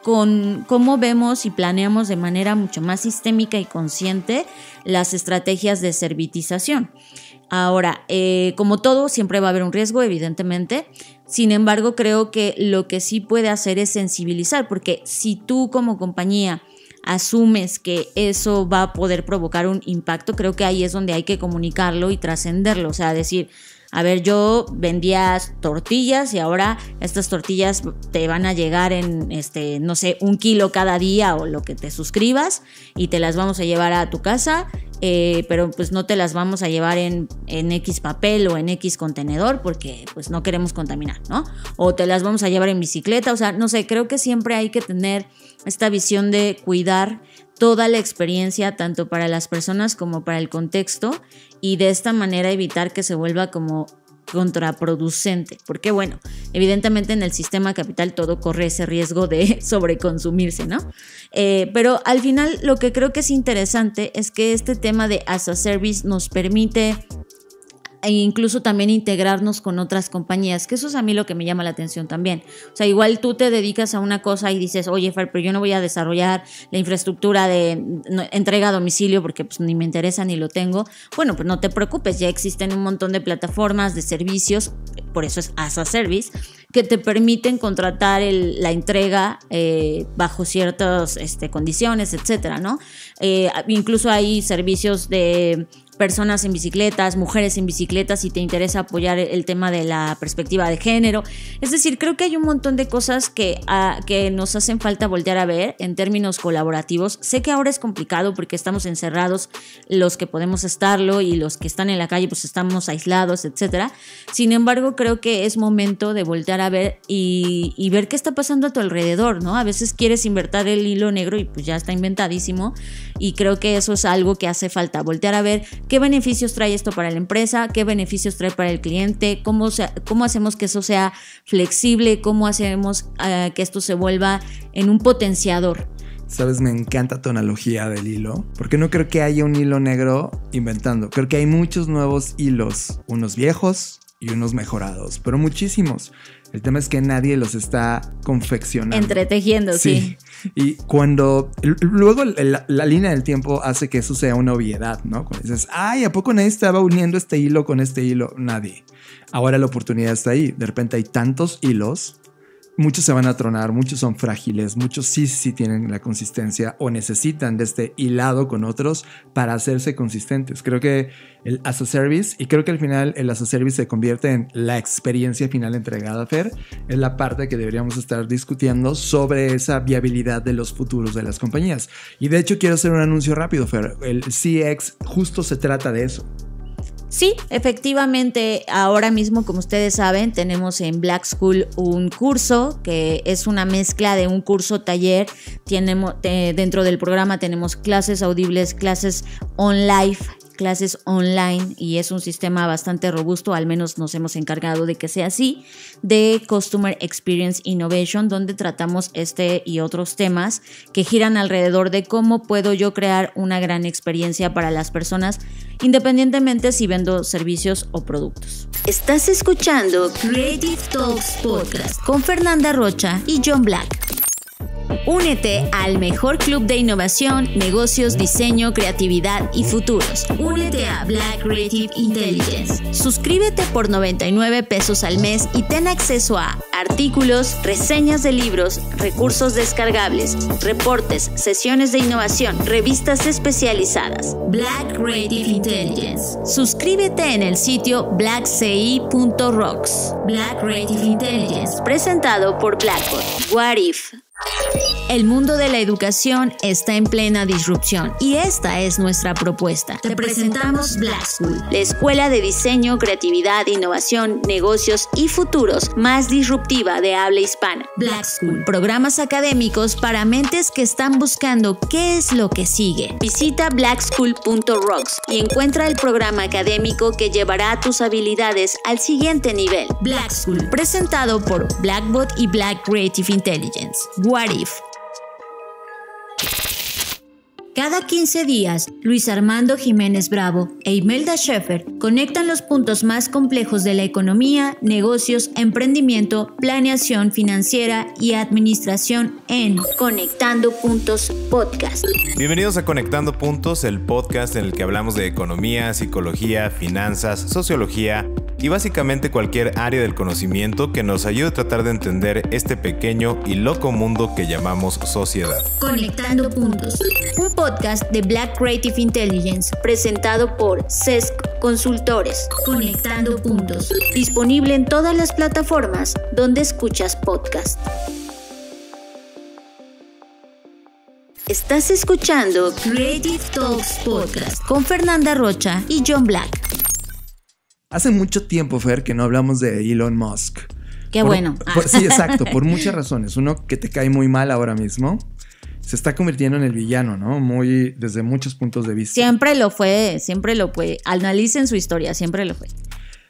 B: con cómo vemos y planeamos de manera mucho más sistémica y consciente las estrategias de servitización. Ahora, eh, como todo, siempre va a haber un riesgo, evidentemente. Sin embargo, creo que lo que sí puede hacer es sensibilizar, porque si tú como compañía asumes que eso va a poder provocar un impacto, creo que ahí es donde hay que comunicarlo y trascenderlo, o sea, decir, a ver, yo vendía tortillas y ahora estas tortillas te van a llegar en, este, no sé, un kilo cada día o lo que te suscribas y te las vamos a llevar a tu casa, eh, pero pues no te las vamos a llevar en, en X papel o en X contenedor porque pues no queremos contaminar, ¿no? O te las vamos a llevar en bicicleta, o sea, no sé, creo que siempre hay que tener esta visión de cuidar toda la experiencia, tanto para las personas como para el contexto, y de esta manera evitar que se vuelva como contraproducente. Porque bueno, evidentemente en el sistema capital todo corre ese riesgo de sobreconsumirse, ¿no? Eh, pero al final lo que creo que es interesante es que este tema de as a service nos permite e incluso también integrarnos con otras compañías, que eso es a mí lo que me llama la atención también. O sea, igual tú te dedicas a una cosa y dices, oye, Fer, pero yo no voy a desarrollar la infraestructura de entrega a domicilio porque pues ni me interesa ni lo tengo. Bueno, pues no te preocupes, ya existen un montón de plataformas, de servicios, por eso es as a service, que te permiten contratar el, la entrega eh, bajo ciertas este, condiciones, etcétera, ¿no? Eh, incluso hay servicios de personas en bicicletas, mujeres en bicicletas, si te interesa apoyar el tema de la perspectiva de género. Es decir, creo que hay un montón de cosas que, uh, que nos hacen falta voltear a ver en términos colaborativos. Sé que ahora es complicado porque estamos encerrados los que podemos estarlo y los que están en la calle pues estamos aislados, etcétera. Sin embargo, creo que es momento de voltear a ver y, y ver qué está pasando a tu alrededor, ¿no? A veces quieres inventar el hilo negro y pues ya está inventadísimo, y creo que eso es algo que hace falta, voltear a ver qué beneficios trae esto para la empresa, qué beneficios trae para el cliente, cómo, se, cómo hacemos que eso sea flexible, cómo hacemos uh, que esto se vuelva en un potenciador.
C: Sabes, me encanta tu analogía del hilo, porque no creo que haya un hilo negro inventando. Creo que hay muchos nuevos hilos, unos viejos y unos mejorados, pero muchísimos. El tema es que nadie los está confeccionando.
B: Entretejiendo, sí.
C: sí. Y cuando... Luego la, la línea del tiempo hace que eso sea una obviedad, ¿no? Cuando dices, ay, ¿a poco nadie estaba uniendo este hilo con este hilo? Nadie. Ahora la oportunidad está ahí. De repente hay tantos hilos. Muchos se van a tronar, muchos son frágiles, muchos sí, sí tienen la consistencia o necesitan de este hilado con otros para hacerse consistentes. Creo que el as a service, y creo que al final el as a service se convierte en la experiencia final entregada, Fer, es la parte que deberíamos estar discutiendo sobre esa viabilidad de los futuros de las compañías. Y de hecho quiero hacer un anuncio rápido, Fer. El C X justo se trata de eso.
B: Sí, efectivamente, ahora mismo, como ustedes saben, tenemos en Black School un curso que es una mezcla de un curso taller. Tenemos, eh, dentro del programa tenemos clases audibles, clases online, clases online, y es un sistema bastante robusto, al menos nos hemos encargado de que sea así, de Customer Experience Innovation, donde tratamos este y otros temas que giran alrededor de cómo puedo yo crear una gran experiencia para las personas, independientemente si vendo servicios o productos. Estás escuchando Creative Talks Podcast con Fernanda Rocha y John Black. Únete al mejor club de innovación, negocios, diseño, creatividad y futuros. Únete a Black Creative Intelligence. Suscríbete por noventa y nueve pesos al mes y ten acceso a artículos, reseñas de libros, recursos descargables, reportes, sesiones de innovación, revistas especializadas. Black Creative Intelligence. Suscríbete en el sitio black c i punto rocks. Black Creative Intelligence, presentado por Blackboard. What If? El mundo de la educación está en plena disrupción y esta es nuestra propuesta. Te presentamos Black School, la escuela de diseño, creatividad, innovación, negocios y futuros más disruptiva de habla hispana. Black School, programas académicos para mentes que están buscando qué es lo que sigue. Visita black school punto rocks y encuentra el programa académico que llevará tus habilidades al siguiente nivel. Black School, presentado por Blackbot y Black Creative Intelligence. What If? Cada quince días, Luis Armando Jiménez Bravo e Imelda Schaefer conectan los puntos más complejos de la economía, negocios, emprendimiento, planeación financiera y administración en Conectando Puntos Podcast.
D: Bienvenidos a Conectando Puntos, el podcast en el que hablamos de economía, psicología, finanzas, sociología y básicamente cualquier área del conocimiento que nos ayude a tratar de entender este pequeño y loco mundo que llamamos sociedad.
B: Conectando Puntos, un podcast de Black Creative Intelligence presentado por C E S C Consultores. Conectando Puntos, disponible en todas las plataformas donde escuchas podcast. Estás escuchando Creative Talks Podcast con Fernanda Rocha y John Black.
C: Hace mucho tiempo, Fer, que no hablamos de Elon Musk.
B: Qué
C: por,
B: bueno.
C: Por, sí, exacto, por muchas razones. Uno, que te cae muy mal ahora mismo. Se está convirtiendo en el villano, ¿no? Muy, desde muchos puntos de vista.
B: Siempre lo fue, siempre lo fue. Analicen su historia, siempre lo fue.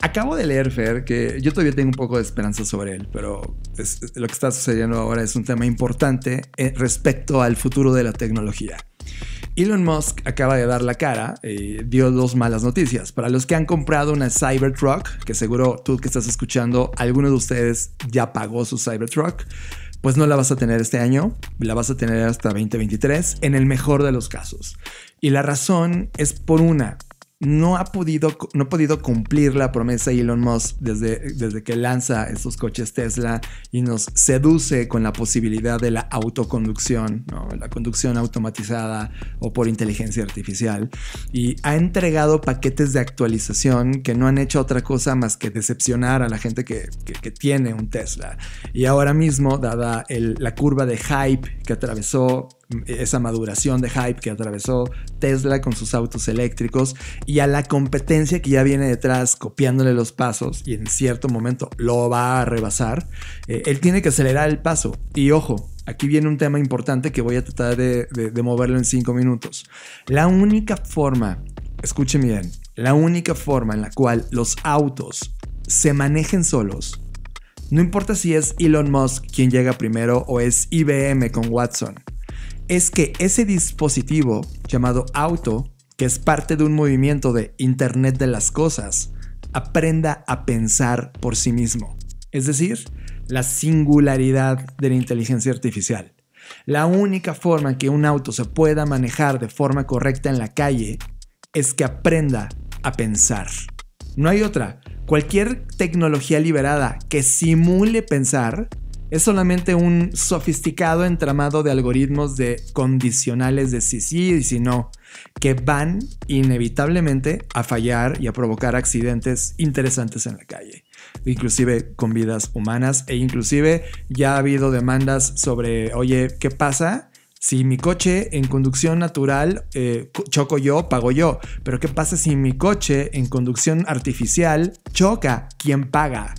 C: Acabo de leer, Fer, que yo todavía tengo un poco de esperanza sobre él, pero es, lo que está sucediendo ahora es un tema importante respecto al futuro de la tecnología. Elon Musk acaba de dar la cara y dio dos malas noticias. Para los que han comprado una Cybertruck, que seguro tú que estás escuchando, alguno de ustedes ya pagó su Cybertruck, pues no la vas a tener este año, la vas a tener hasta veinte veintitrés, en el mejor de los casos. Y la razón es por una. No ha podido, no ha podido cumplir la promesa de Elon Musk desde, desde que lanza estos coches Tesla y nos seduce con la posibilidad de la autoconducción, ¿no? La conducción automatizada o por inteligencia artificial. Y ha entregado paquetes de actualización que no han hecho otra cosa más que decepcionar a la gente que, que, que tiene un Tesla. Y ahora mismo, dada el, la curva de hype que atravesó, esa maduración de hype que atravesó Tesla con sus autos eléctricos y a la competencia que ya viene detrás copiándole los pasos y en cierto momento lo va a rebasar, eh, él tiene que acelerar el paso. Y ojo, aquí viene un tema importante que voy a tratar de, de, de moverlo en cinco minutos. La única forma, escuchen bien, la única forma en la cual los autos se manejen solos, no importa si es Elon Musk quien llega primero o es I B M con Watson, es que ese dispositivo llamado auto, que es parte de un movimiento de Internet de las cosas, aprenda a pensar por sí mismo. Es decir, la singularidad de la inteligencia artificial. La única forma en que un auto se pueda manejar de forma correcta en la calle es que aprenda a pensar. No hay otra. Cualquier tecnología liberada que simule pensar es solamente un sofisticado entramado de algoritmos de condicionales de sí sí y sí no, que van inevitablemente a fallar y a provocar accidentes interesantes en la calle, inclusive con vidas humanas, e inclusive ya ha habido demandas sobre, oye, ¿qué pasa si mi coche en conducción natural eh, choco yo, pago yo? Pero ¿qué pasa si mi coche en conducción artificial choca? ¿Quién paga?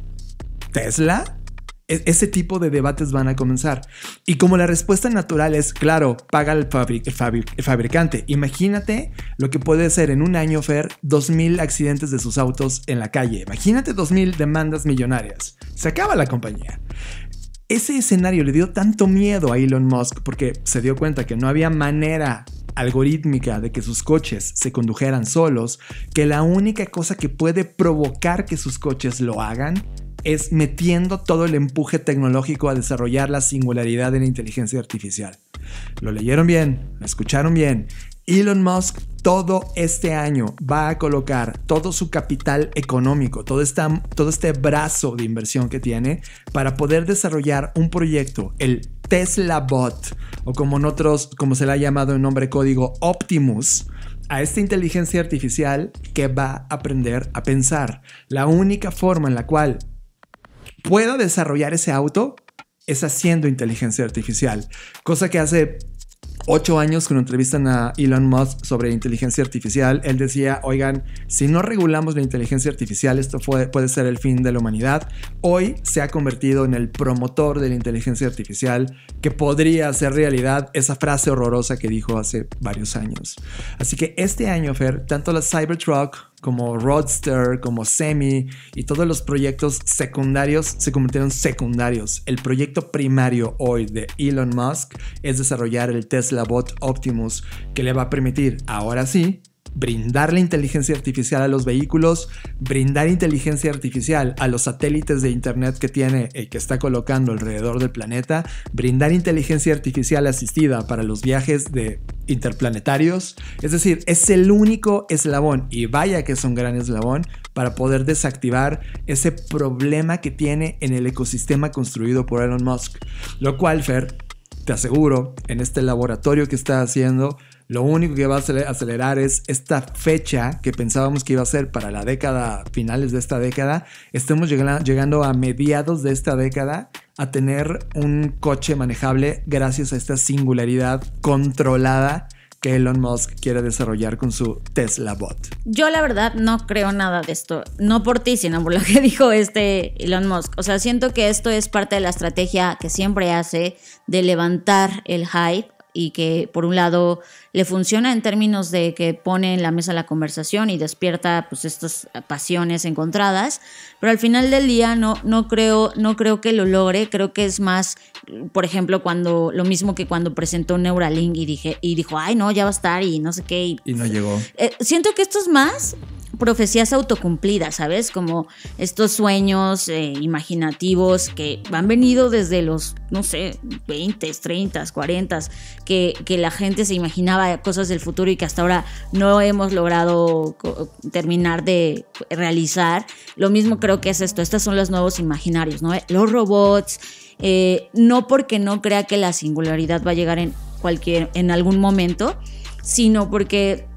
C: ¿Tesla? Ese tipo de debates van a comenzar. Y como la respuesta natural es, claro, paga el, fabric- el, fabric- el fabricante. Imagínate lo que puede ser en un año, Fer, dos mil accidentes de sus autos en la calle. Imagínate dos mil demandas millonarias. Se acaba la compañía. Ese escenario le dio tanto miedo a Elon Musk porque se dio cuenta que no había manera algorítmica de que sus coches se condujeran solos, que la única cosa que puede provocar que sus coches lo hagan es metiendo todo el empuje tecnológico a desarrollar la singularidad de la inteligencia artificial. Lo leyeron bien, lo escucharon bien. Elon Musk todo este año va a colocar todo su capital económico, todo, esta, todo este brazo de inversión que tiene para poder desarrollar un proyecto, el Tesla Bot, o como, en otros, como se le ha llamado en nombre código Optimus, a esta inteligencia artificial que va a aprender a pensar. La única forma en la cual pueda desarrollar ese auto es haciendo inteligencia artificial, cosa que hace ocho años cuando entrevistan a Elon Musk sobre inteligencia artificial, él decía, oigan, si no regulamos la inteligencia artificial, esto puede, puede ser el fin de la humanidad. Hoy se ha convertido en el promotor de la inteligencia artificial que podría hacer realidad esa frase horrorosa que dijo hace varios años. Así que este año, Fer, tanto la Cybertruck como Roadster, como Semi y todos los proyectos secundarios se convirtieron secundarios. El proyecto primario hoy de Elon Musk es desarrollar el Tesla Bot Optimus, que le va a permitir, ahora sí, brindar la inteligencia artificial a los vehículos, brindar inteligencia artificial a los satélites de internet que tiene y que está colocando alrededor del planeta, brindar inteligencia artificial asistida para los viajes de interplanetarios. Es decir, es el único eslabón, y vaya que es un gran eslabón, para poder desactivar ese problema que tiene en el ecosistema construido por Elon Musk. Lo cual, Fer, te aseguro, en este laboratorio que está haciendo, lo único que va a acelerar es esta fecha que pensábamos que iba a ser para la década, finales de esta década. Estamos llegando a mediados de esta década a tener un coche manejable gracias a esta singularidad controlada que Elon Musk quiere desarrollar con su Tesla Bot.
B: Yo la verdad no creo nada de esto, no por ti, sino por lo que dijo este Elon Musk. O sea, siento que esto es parte de la estrategia que siempre hace de levantar el hype y que por un lado le funciona en términos de que pone en la mesa la conversación y despierta pues estas pasiones encontradas, pero al final del día no, no, creo, no creo que lo logre. Creo que es más, por ejemplo, cuando lo mismo que cuando presentó Neuralink y, dije, y dijo, ay no, ya va a estar y no sé qué. Y,
C: y no llegó.
B: Eh, siento que esto es más profecías autocumplidas, ¿sabes? Como estos sueños eh, imaginativos que han venido desde los, no sé, veinte, treinta, cuarenta, que, que la gente se imaginaba cosas del futuro y que hasta ahora no hemos logrado co- terminar de realizar. Lo mismo creo que es esto, estos son los nuevos imaginarios, ¿no? Los robots, eh, no porque no crea que la singularidad va a llegar en cualquier, en algún momento, sino porque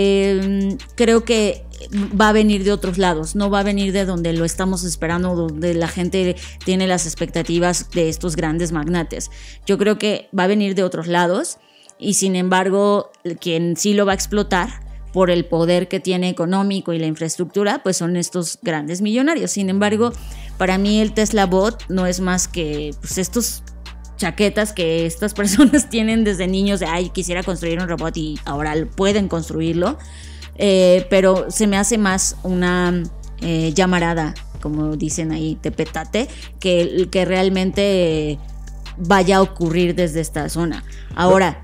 B: eh, creo que va a venir de otros lados, no va a venir de donde lo estamos esperando, donde la gente tiene las expectativas de estos grandes magnates. Yo creo que va a venir de otros lados y sin embargo quien sí lo va a explotar por el poder que tiene económico y la infraestructura, pues son estos grandes millonarios. Sin embargo, para mí el Tesla Bot no es más que pues, estos chaquetas que estas personas tienen desde niños de, ay, quisiera construir un robot y ahora pueden construirlo. Eh, pero se me hace más una eh, llamarada, como dicen ahí, tepetate, que, que realmente vaya a ocurrir desde esta zona. Ahora,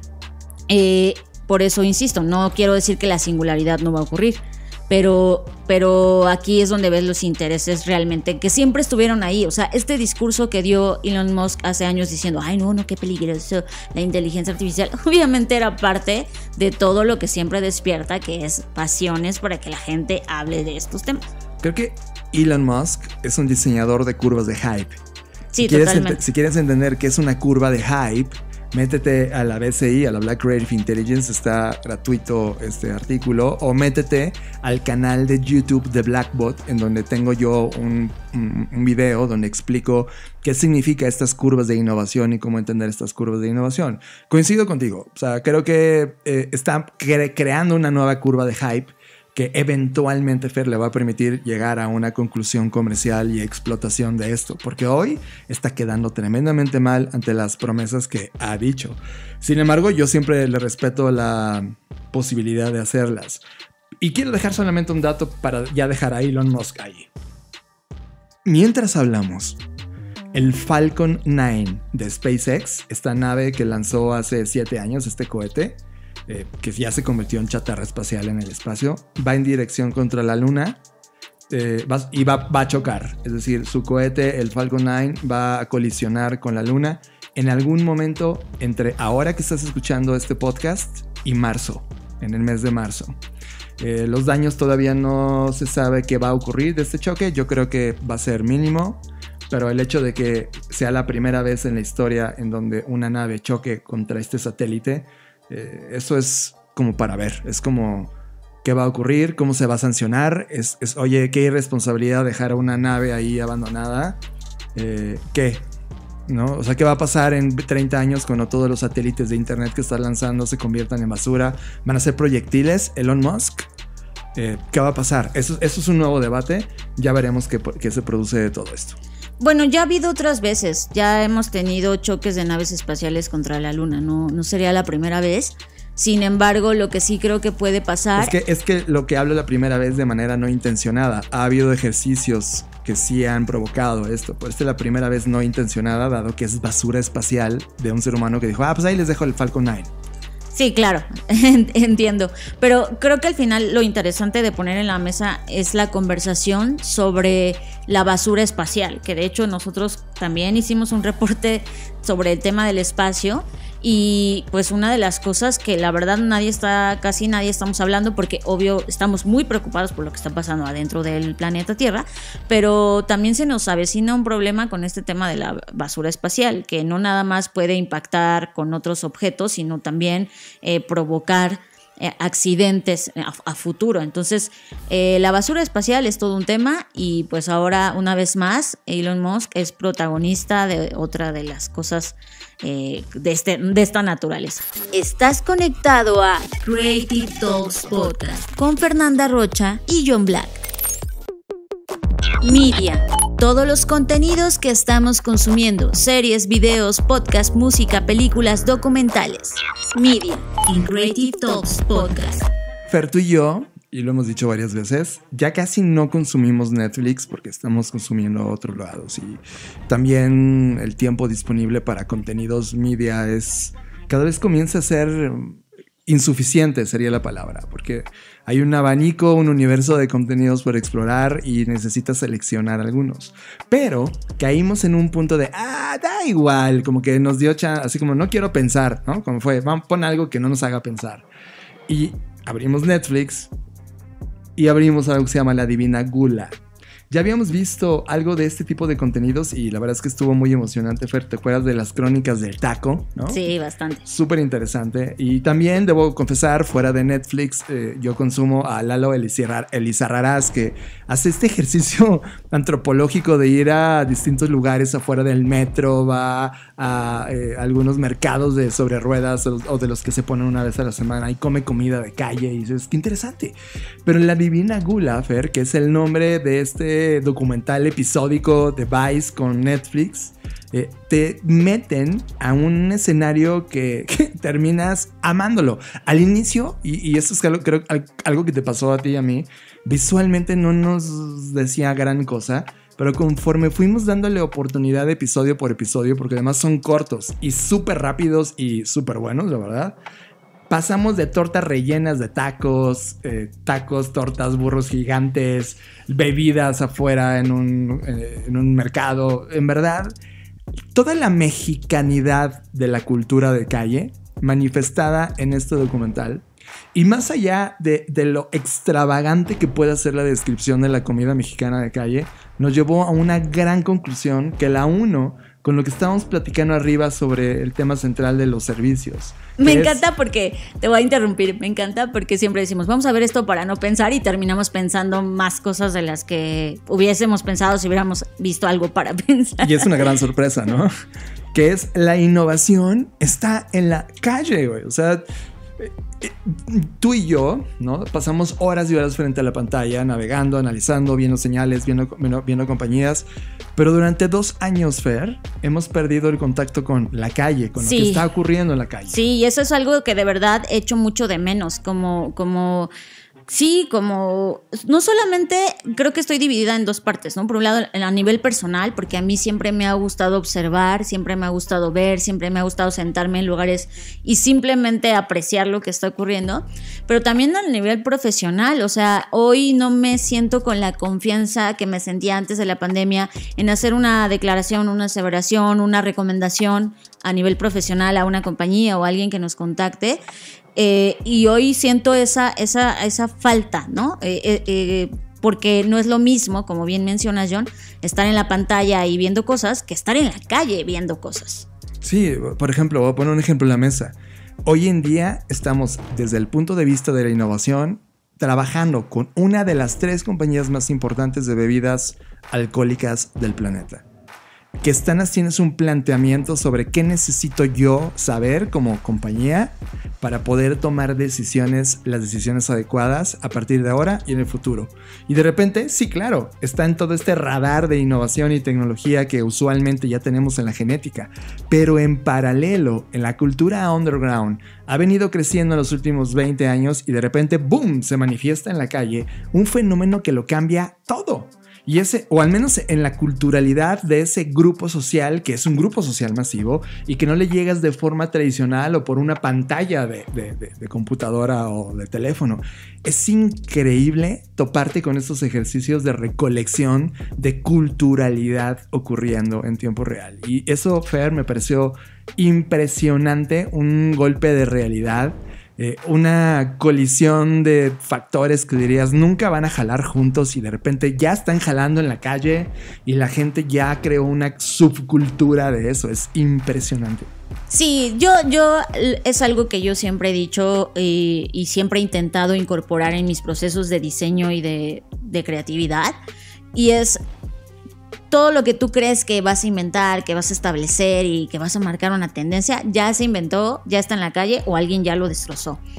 B: eh, por eso insisto, no quiero decir que la singularidad no va a ocurrir, pero, pero aquí es donde ves los intereses realmente, que siempre estuvieron ahí. O sea, este discurso que dio Elon Musk hace años diciendo, ay no, no, qué peligroso la inteligencia artificial, obviamente era parte de todo lo que siempre despierta, que es pasiones para que la gente hable de estos temas.
C: Creo que Elon Musk es un diseñador de curvas de hype.
B: Sí,
C: si quieres
B: totalmente.
C: ent- si quieres entender qué es una curva de hype, métete a la B C I, a la Black Creative Intelligence, está gratuito este artículo, o métete al canal de YouTube de Blackbot, en donde tengo yo un, un, un video donde explico qué significa estas curvas de innovación y cómo entender estas curvas de innovación. Coincido contigo, o sea, creo que eh, está cre- creando una nueva curva de hype que eventualmente, Fer, le va a permitir llegar a una conclusión comercial y explotación de esto, porque hoy está quedando tremendamente mal ante las promesas que ha dicho. Sin embargo, yo siempre le respeto la posibilidad de hacerlas. Y quiero dejar solamente un dato para ya dejar a Elon Musk ahí. Mientras hablamos, el Falcon nueve de SpaceX, esta nave que lanzó hace siete años, este cohete, Eh, que ya se convirtió en chatarra espacial en el espacio, va en dirección contra la luna eh, va, y va, va a chocar. Es decir, su cohete, el Falcon nueve, va a colisionar con la luna en algún momento entre ahora que estás escuchando este podcast y marzo, en el mes de marzo. Eh, los daños todavía no se sabe qué va a ocurrir de este choque. Yo creo que va a ser mínimo, pero el hecho de que sea la primera vez en la historia en donde una nave choque contra este satélite, Eh, eso es como para ver, es como qué va a ocurrir, cómo se va a sancionar, es, es oye, qué irresponsabilidad dejar a una nave ahí abandonada, eh, qué, ¿no? O sea, qué va a pasar en treinta años cuando todos los satélites de internet que estás lanzando se conviertan en basura, van a ser proyectiles, Elon Musk, eh, ¿qué va a pasar? Eso, eso es un nuevo debate, ya veremos qué, qué se produce de todo esto.
B: Bueno, ya ha habido otras veces, ya hemos tenido choques de naves espaciales contra la luna, no, no sería la primera vez. Sin embargo, lo que sí creo que puede pasar...
C: Es que, es que lo que hablo la primera vez de manera no intencionada, ha habido ejercicios que sí han provocado esto, pero esta es la primera vez no intencionada, dado que es basura espacial de un ser humano que dijo, ah, pues ahí les dejo el Falcon nueve.
B: Sí, claro, entiendo. Pero creo que al final lo interesante de poner en la mesa es la conversación sobre la basura espacial, que de hecho nosotros también hicimos un reporte sobre el tema del espacio y pues una de las cosas que la verdad nadie está, casi nadie estamos hablando, porque obvio estamos muy preocupados por lo que está pasando adentro del planeta Tierra, pero también se nos avecina un problema con este tema de la basura espacial, que no nada más puede impactar con otros objetos, sino también eh, provocar eh, accidentes a, a futuro. Entonces eh, la basura espacial es todo un tema y pues ahora una vez más Elon Musk es protagonista de otra de las cosas eh, de, este, de esta naturaleza. Estás conectado a Creative Talks Podcast con Fernanda Rocha y John Black. Media, todos los contenidos que estamos consumiendo, series, videos, podcasts, música, películas, documentales. Media in Creative Talks Podcast.
C: Fer, tú y yo, y lo hemos dicho varias veces, ya casi no consumimos Netflix porque estamos consumiendo otros lados y también el tiempo disponible para contenidos media es cada vez comienza a ser insuficiente, sería la palabra, porque hay un abanico, un universo de contenidos por explorar y necesitas seleccionar algunos. Pero caímos en un punto de, ah, da igual, como que nos dio chance, así como no quiero pensar, ¿no? Como fue, vamos, pon algo que no nos haga pensar. Y abrimos Netflix y abrimos algo que se llama La Divina Gula. Ya habíamos visto algo de este tipo de contenidos y la verdad es que estuvo muy emocionante, Fer. ¿Te acuerdas de las crónicas del taco? ¿No?
B: Sí, bastante.
C: Súper interesante. Y también debo confesar, fuera de Netflix, eh, yo consumo a Lalo Elizarrarás, que hace este ejercicio antropológico de ir a distintos lugares afuera del metro, va a eh, algunos mercados de sobre ruedas o, o de los que se ponen una vez a la semana y come comida de calle y dices, qué interesante. Pero en La Divina Gula, Fer, que es el nombre de este documental episódico de Vice con Netflix, eh, te meten a un escenario que, que terminas amándolo. Al inicio, y, y eso es algo, creo, algo que te pasó a ti y a mí, visualmente no nos decía gran cosa, pero conforme fuimos dándole oportunidad de episodio por episodio, porque además son cortos y súper rápidos y súper buenos, la verdad, pasamos de tortas rellenas de tacos, eh, tacos, tortas, burros gigantes, bebidas afuera en un, eh, en un mercado. En verdad, toda la mexicanidad de la cultura de calle manifestada en este documental. Y más allá de, de lo extravagante que puede ser la descripción de la comida mexicana de calle, nos llevó a una gran conclusión que la uno con lo que estábamos platicando arriba sobre el tema central de los servicios.
B: Me encanta es... porque, te voy a interrumpir, me encanta porque siempre decimos, vamos a ver esto para no pensar y terminamos pensando más cosas de las que hubiésemos pensado si hubiéramos visto algo para pensar.
C: Y es una gran sorpresa, ¿no? Que es la innovación está en la calle, güey. O sea, tú y yo, ¿no? Pasamos horas y horas frente a la pantalla, navegando, analizando, viendo señales, viendo, viendo, viendo compañías. Pero durante dos años, Fer, hemos perdido el contacto con la calle, con sí. lo que está ocurriendo en la calle.
B: Sí, y eso es algo que de verdad he hecho mucho de menos, como... como sí, como no solamente creo que estoy dividida en dos partes, ¿no? Por un lado, a nivel personal, porque a mí siempre me ha gustado observar, siempre me ha gustado ver, siempre me ha gustado sentarme en lugares y simplemente apreciar lo que está ocurriendo, pero también a nivel profesional. O sea, hoy no me siento con la confianza que me sentía antes de la pandemia en hacer una declaración, una aseveración, una recomendación a nivel profesional a una compañía o a alguien que nos contacte. Eh, y hoy siento esa, esa, esa falta, ¿no? Eh, eh, eh, porque no es lo mismo, como bien mencionas, John, estar en la pantalla y viendo cosas que estar en la calle viendo cosas.
C: Sí, por ejemplo, voy a poner un ejemplo en la mesa. Hoy en día estamos, desde el punto de vista de la innovación, trabajando con una de las tres compañías más importantes de bebidas alcohólicas del planeta, que están haciendo un planteamiento sobre qué necesito yo saber como compañía para poder tomar decisiones, las decisiones adecuadas a partir de ahora y en el futuro. Y de repente, sí, claro, está en todo este radar de innovación y tecnología que usualmente ya tenemos en la genética, pero en paralelo, en la cultura underground, ha venido creciendo en los últimos veinte años y de repente, ¡boom!, se manifiesta en la calle un fenómeno que lo cambia todo. Y ese, o al menos en la culturalidad de ese grupo social, que es un grupo social masivo y que no le llegas de forma tradicional o por una pantalla de, de, de, de computadora o de teléfono. Es increíble toparte con estos ejercicios de recolección de culturalidad ocurriendo en tiempo real. Y eso, Fer, me pareció impresionante, un golpe de realidad. Eh, una colisión de factores que dirías nunca van a jalar juntos y de repente ya están jalando en la calle y la gente ya creó una subcultura de eso. Es impresionante.
B: Sí, yo, yo es algo que yo siempre he dicho y, y siempre he intentado incorporar en mis procesos de diseño y de, de creatividad, y es todo lo que tú crees que vas a inventar, que vas a establecer y que vas a marcar una tendencia, ya se inventó, ya está en la calle o alguien ya lo destrozó.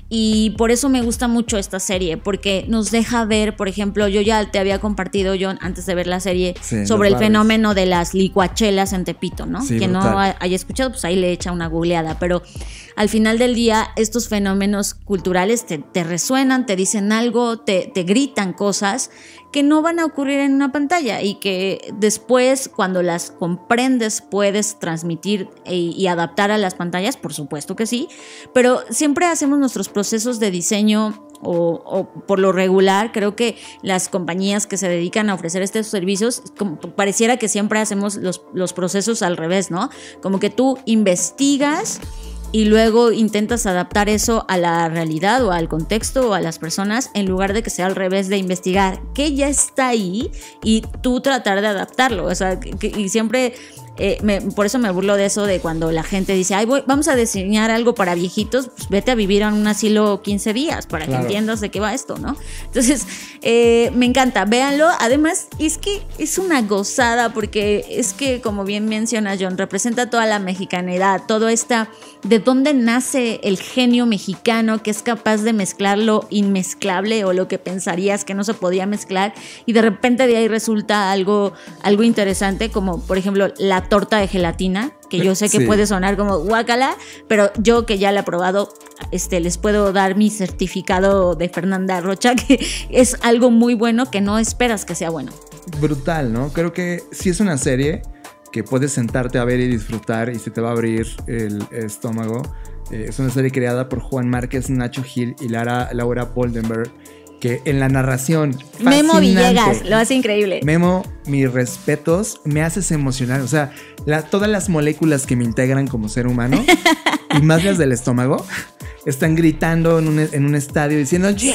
B: Y por eso me gusta mucho esta serie, porque nos deja ver, por ejemplo, yo ya te había compartido, John, antes de ver la serie, sí, sobre el barrios. Fenómeno de las licuachelas en Tepito, ¿no? Sí, que brutal. No haya escuchado, pues ahí le echa una googleada, pero al final del día estos fenómenos culturales te, te resuenan, te dicen algo, te, te gritan cosas que no van a ocurrir en una pantalla y que después, cuando las comprendes, puedes transmitir y, y adaptar a las pantallas, por supuesto que sí, pero siempre hacemos nuestros procesos de diseño o, o por lo regular, creo que las compañías que se dedican a ofrecer estos servicios, como pareciera que siempre hacemos los, los procesos al revés, ¿no? Como que tú investigas y luego intentas adaptar eso a la realidad o al contexto o a las personas, en lugar de que sea al revés, de investigar qué ya está ahí y tú tratar de adaptarlo. O sea, que, y siempre eh, me, por eso me burlo de eso, de cuando la gente dice, ay, voy, vamos a diseñar algo para viejitos, pues vete a vivir en un asilo quince días para claro. que entiendas de qué va esto, ¿no? Entonces, eh, me encanta, véanlo. Además, es que es una gozada, porque es que, como bien menciona John, representa toda la mexicanidad, todo esta... de dónde nace el genio mexicano que es capaz de mezclar lo inmezclable o lo que pensarías que no se podía mezclar, y de repente de ahí resulta algo, algo interesante, como por ejemplo la torta de gelatina, que yo sé que sí. puede sonar como guácala, pero yo que ya la he probado, este, les puedo dar mi certificado de Fernanda Rocha, que es algo muy bueno que no esperas que sea bueno.
C: Brutal, ¿no? Creo que sí es una serie que puedes sentarte a ver y disfrutar y se te va a abrir el estómago. Eh, es una serie creada por Juan Márquez, Nacho Gil y Lara, Laura Boldenberg, que en la narración
B: Memo Villegas, lo hace increíble.
C: Memo, mis respetos, me haces emocionar. O sea, la, todas las moléculas que me integran como ser humano y más las del estómago están gritando en un, en un estadio diciendo ¡yeah!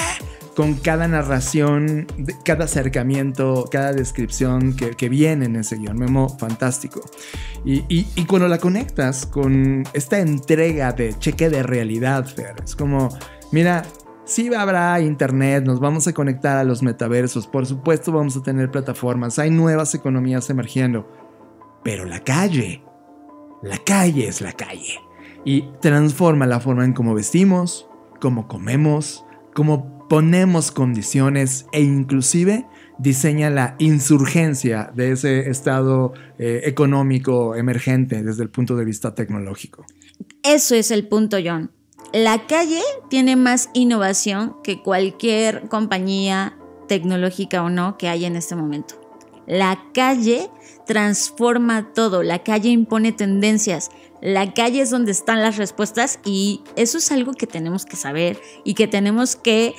C: Con cada narración, cada acercamiento, cada descripción que, que viene en ese guión. Memo, fantástico. Y, y, y cuando la conectas con esta entrega de cheque de realidad, Fer, es como, mira, sí habrá internet, nos vamos a conectar a los metaversos, por supuesto vamos a tener plataformas, hay nuevas economías emergiendo, pero la calle, la calle es la calle. Y transforma la forma en cómo vestimos, cómo comemos, cómo ponemos condiciones e inclusive diseña la insurgencia de ese estado eh, económico emergente desde el punto de vista tecnológico.
B: Eso es el punto, John. La calle tiene más innovación que cualquier compañía tecnológica o no que haya en este momento. La calle transforma todo, la calle impone tendencias. La calle es donde están las respuestas, y eso es algo que tenemos que saber y que tenemos que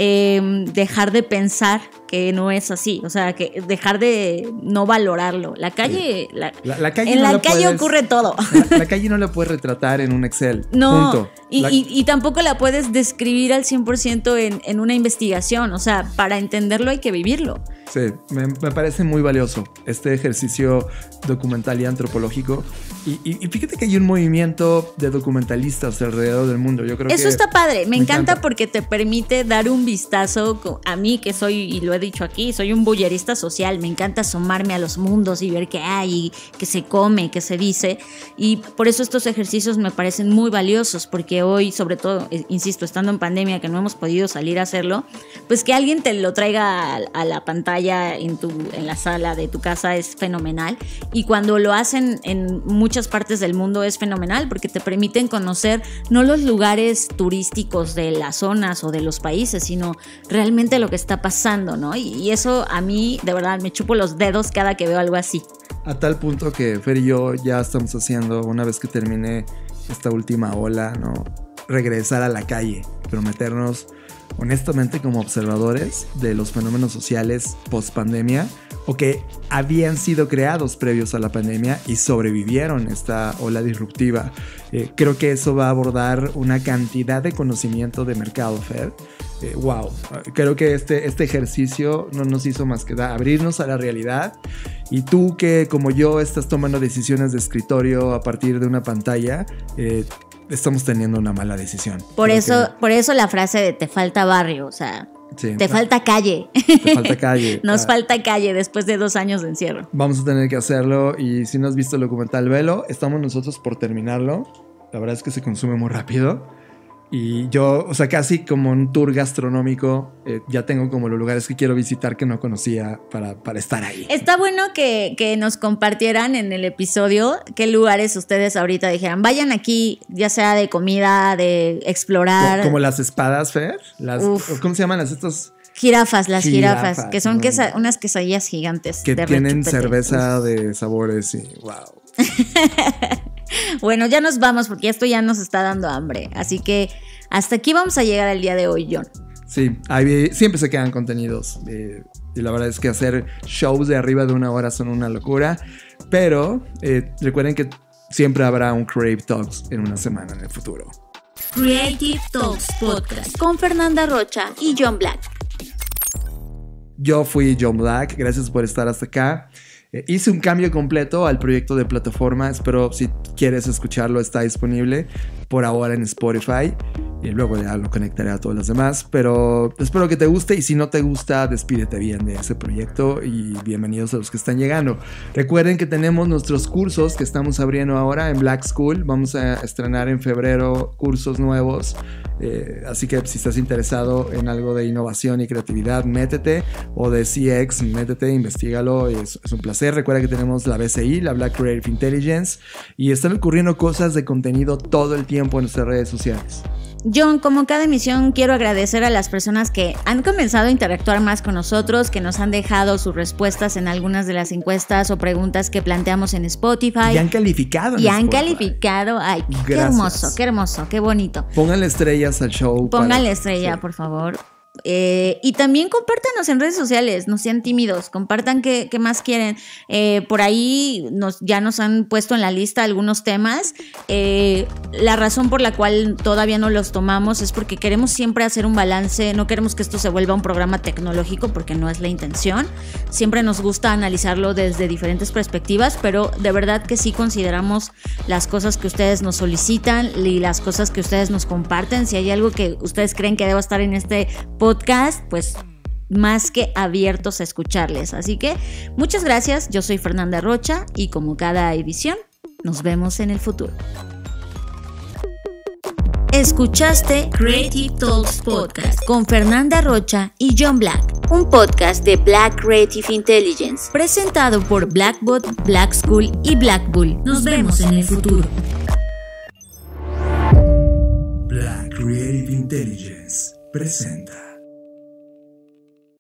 B: eh, dejar de pensar que no es así, o sea, que dejar de no valorarlo. La calle, la, la, la calle en no la, la calle puedes, ocurre todo.
C: La, la calle no la puedes retratar en un Excel.
B: No,
C: punto.
B: Y,
C: la...
B: y, y tampoco la puedes describir al cien por ciento en, en una investigación. O sea, para entenderlo hay que vivirlo.
C: Sí, me, me parece muy valioso este ejercicio documental y antropológico. Y, y, y fíjate que hay un movimiento de documentalistas alrededor del mundo. Yo creo
B: Eso
C: que
B: está padre. Me, me encanta, encanta porque te permite dar un vistazo. A mí, que soy, y lo he dicho aquí, soy un bullerista social. Me encanta asomarme a los mundos y ver qué hay, qué se come, qué se dice. Y por eso estos ejercicios me parecen muy valiosos, porque hoy, sobre todo, insisto, estando en pandemia, que no hemos podido salir a hacerlo, pues que alguien te lo traiga a, a la pantalla en, tu, en la sala de tu casa es fenomenal. Y cuando lo hacen en muchas partes del mundo es fenomenal, porque te permiten conocer no los lugares turísticos de las zonas o de los países, sino realmente lo que está pasando, ¿no? Y, y eso a mí, de verdad, me chupo los dedos cada que veo algo así.
C: A tal punto que Fer y yo ya estamos haciendo, una vez que termine esta última ola, ¿no?, regresar a la calle, prometernos honestamente como observadores de los fenómenos sociales post pandemia, o que habían sido creados previos a la pandemia y sobrevivieron esta ola disruptiva. Eh, creo que eso va a abordar una cantidad de conocimiento de mercado, Fer. Eh, wow, creo que este, este ejercicio no nos hizo más que da, abrirnos a la realidad. Y tú, que como yo estás tomando decisiones de escritorio a partir de una pantalla, eh, estamos teniendo una mala decisión.
B: Por eso, que... por eso la frase de te falta barrio, o sea, sí, te falta calle.
C: Te falta calle.
B: Nos
C: ah.
B: falta calle después de dos años de encierro.
C: Vamos a tener que hacerlo, y si no has visto el documental, velo. Estamos nosotros por terminarlo. La verdad es que se consume muy rápido. Y yo, o sea, casi como un tour gastronómico, eh, ya tengo como los lugares que quiero visitar que no conocía para, para estar ahí.
B: Está bueno que, que nos compartieran en el episodio qué lugares ustedes ahorita dijeran, vayan aquí, ya sea de comida, de explorar.
C: Como, como las espadas, Fer. Las, ¿cómo se llaman las estos?
B: Jirafas, las jirafas, jirafas que son
C: no,
B: quesa, unas quesadillas gigantes.
C: Que
B: de
C: tienen
B: rechupete.
C: cerveza Uf. de sabores y wow.
B: Bueno, ya nos vamos porque esto ya nos está dando hambre. Así que hasta aquí vamos a llegar el día de hoy, John.
C: Sí, hay, siempre se quedan contenidos. Eh, y la verdad es que hacer shows de arriba de una hora son una locura. Pero eh, recuerden que siempre habrá un Creative Talks en una semana en el futuro.
B: Creative Talks Podcast con Fernanda Rocha y John Black.
C: Yo fui John Black, gracias por estar hasta acá. Eh, hice un cambio completo al proyecto de plataforma, espero si quieres escucharlo está disponible por ahora en Spotify y luego ya lo conectaré a todos los demás, pero espero que te guste y si no te gusta, despídete bien de ese proyecto y bienvenidos a los que están llegando. Recuerden que tenemos nuestros cursos que estamos abriendo ahora en Black School, vamos a estrenar en febrero cursos nuevos, eh, así que si estás interesado en algo de innovación y creatividad, métete, o de C X, métete, investígalo, es, es un placer. Recuerda que tenemos la B C I, la Black Creative Intelligence, y están ocurriendo cosas de contenido todo el tiempo en nuestras redes sociales.
B: John, como cada emisión, quiero agradecer a las personas que han comenzado a interactuar más con nosotros, que nos han dejado sus respuestas en algunas de las encuestas o preguntas que planteamos en Spotify.
C: Y han calificado.
B: Y han Spotify. calificado. Ay, Gracias. qué hermoso, qué hermoso, qué bonito.
C: Pónganle estrellas al show.
B: Pónganle para... estrella, sí. por favor. Eh, y también compártanos en redes sociales, no sean tímidos, compartan qué, qué más quieren. Eh, por ahí nos, ya nos han puesto en la lista algunos temas. Eh, la razón por la cual todavía no los tomamos es porque queremos siempre hacer un balance. No queremos que esto se vuelva un programa tecnológico porque no es la intención. Siempre nos gusta analizarlo desde diferentes perspectivas, pero de verdad que sí consideramos las cosas que ustedes nos solicitan y las cosas que ustedes nos comparten. Si hay algo que ustedes creen que deba estar en este podcast, pues más que abiertos a escucharles. Así que muchas gracias, yo soy Fernanda Rocha y como cada edición, nos vemos en el futuro. Escuchaste Creative Talks Podcast con Fernanda Rocha y John Black, un podcast de Black Creative Intelligence, presentado por Blackbot, Black School y Black Bull. Nos vemos en el futuro.
A: Black Creative Intelligence presenta.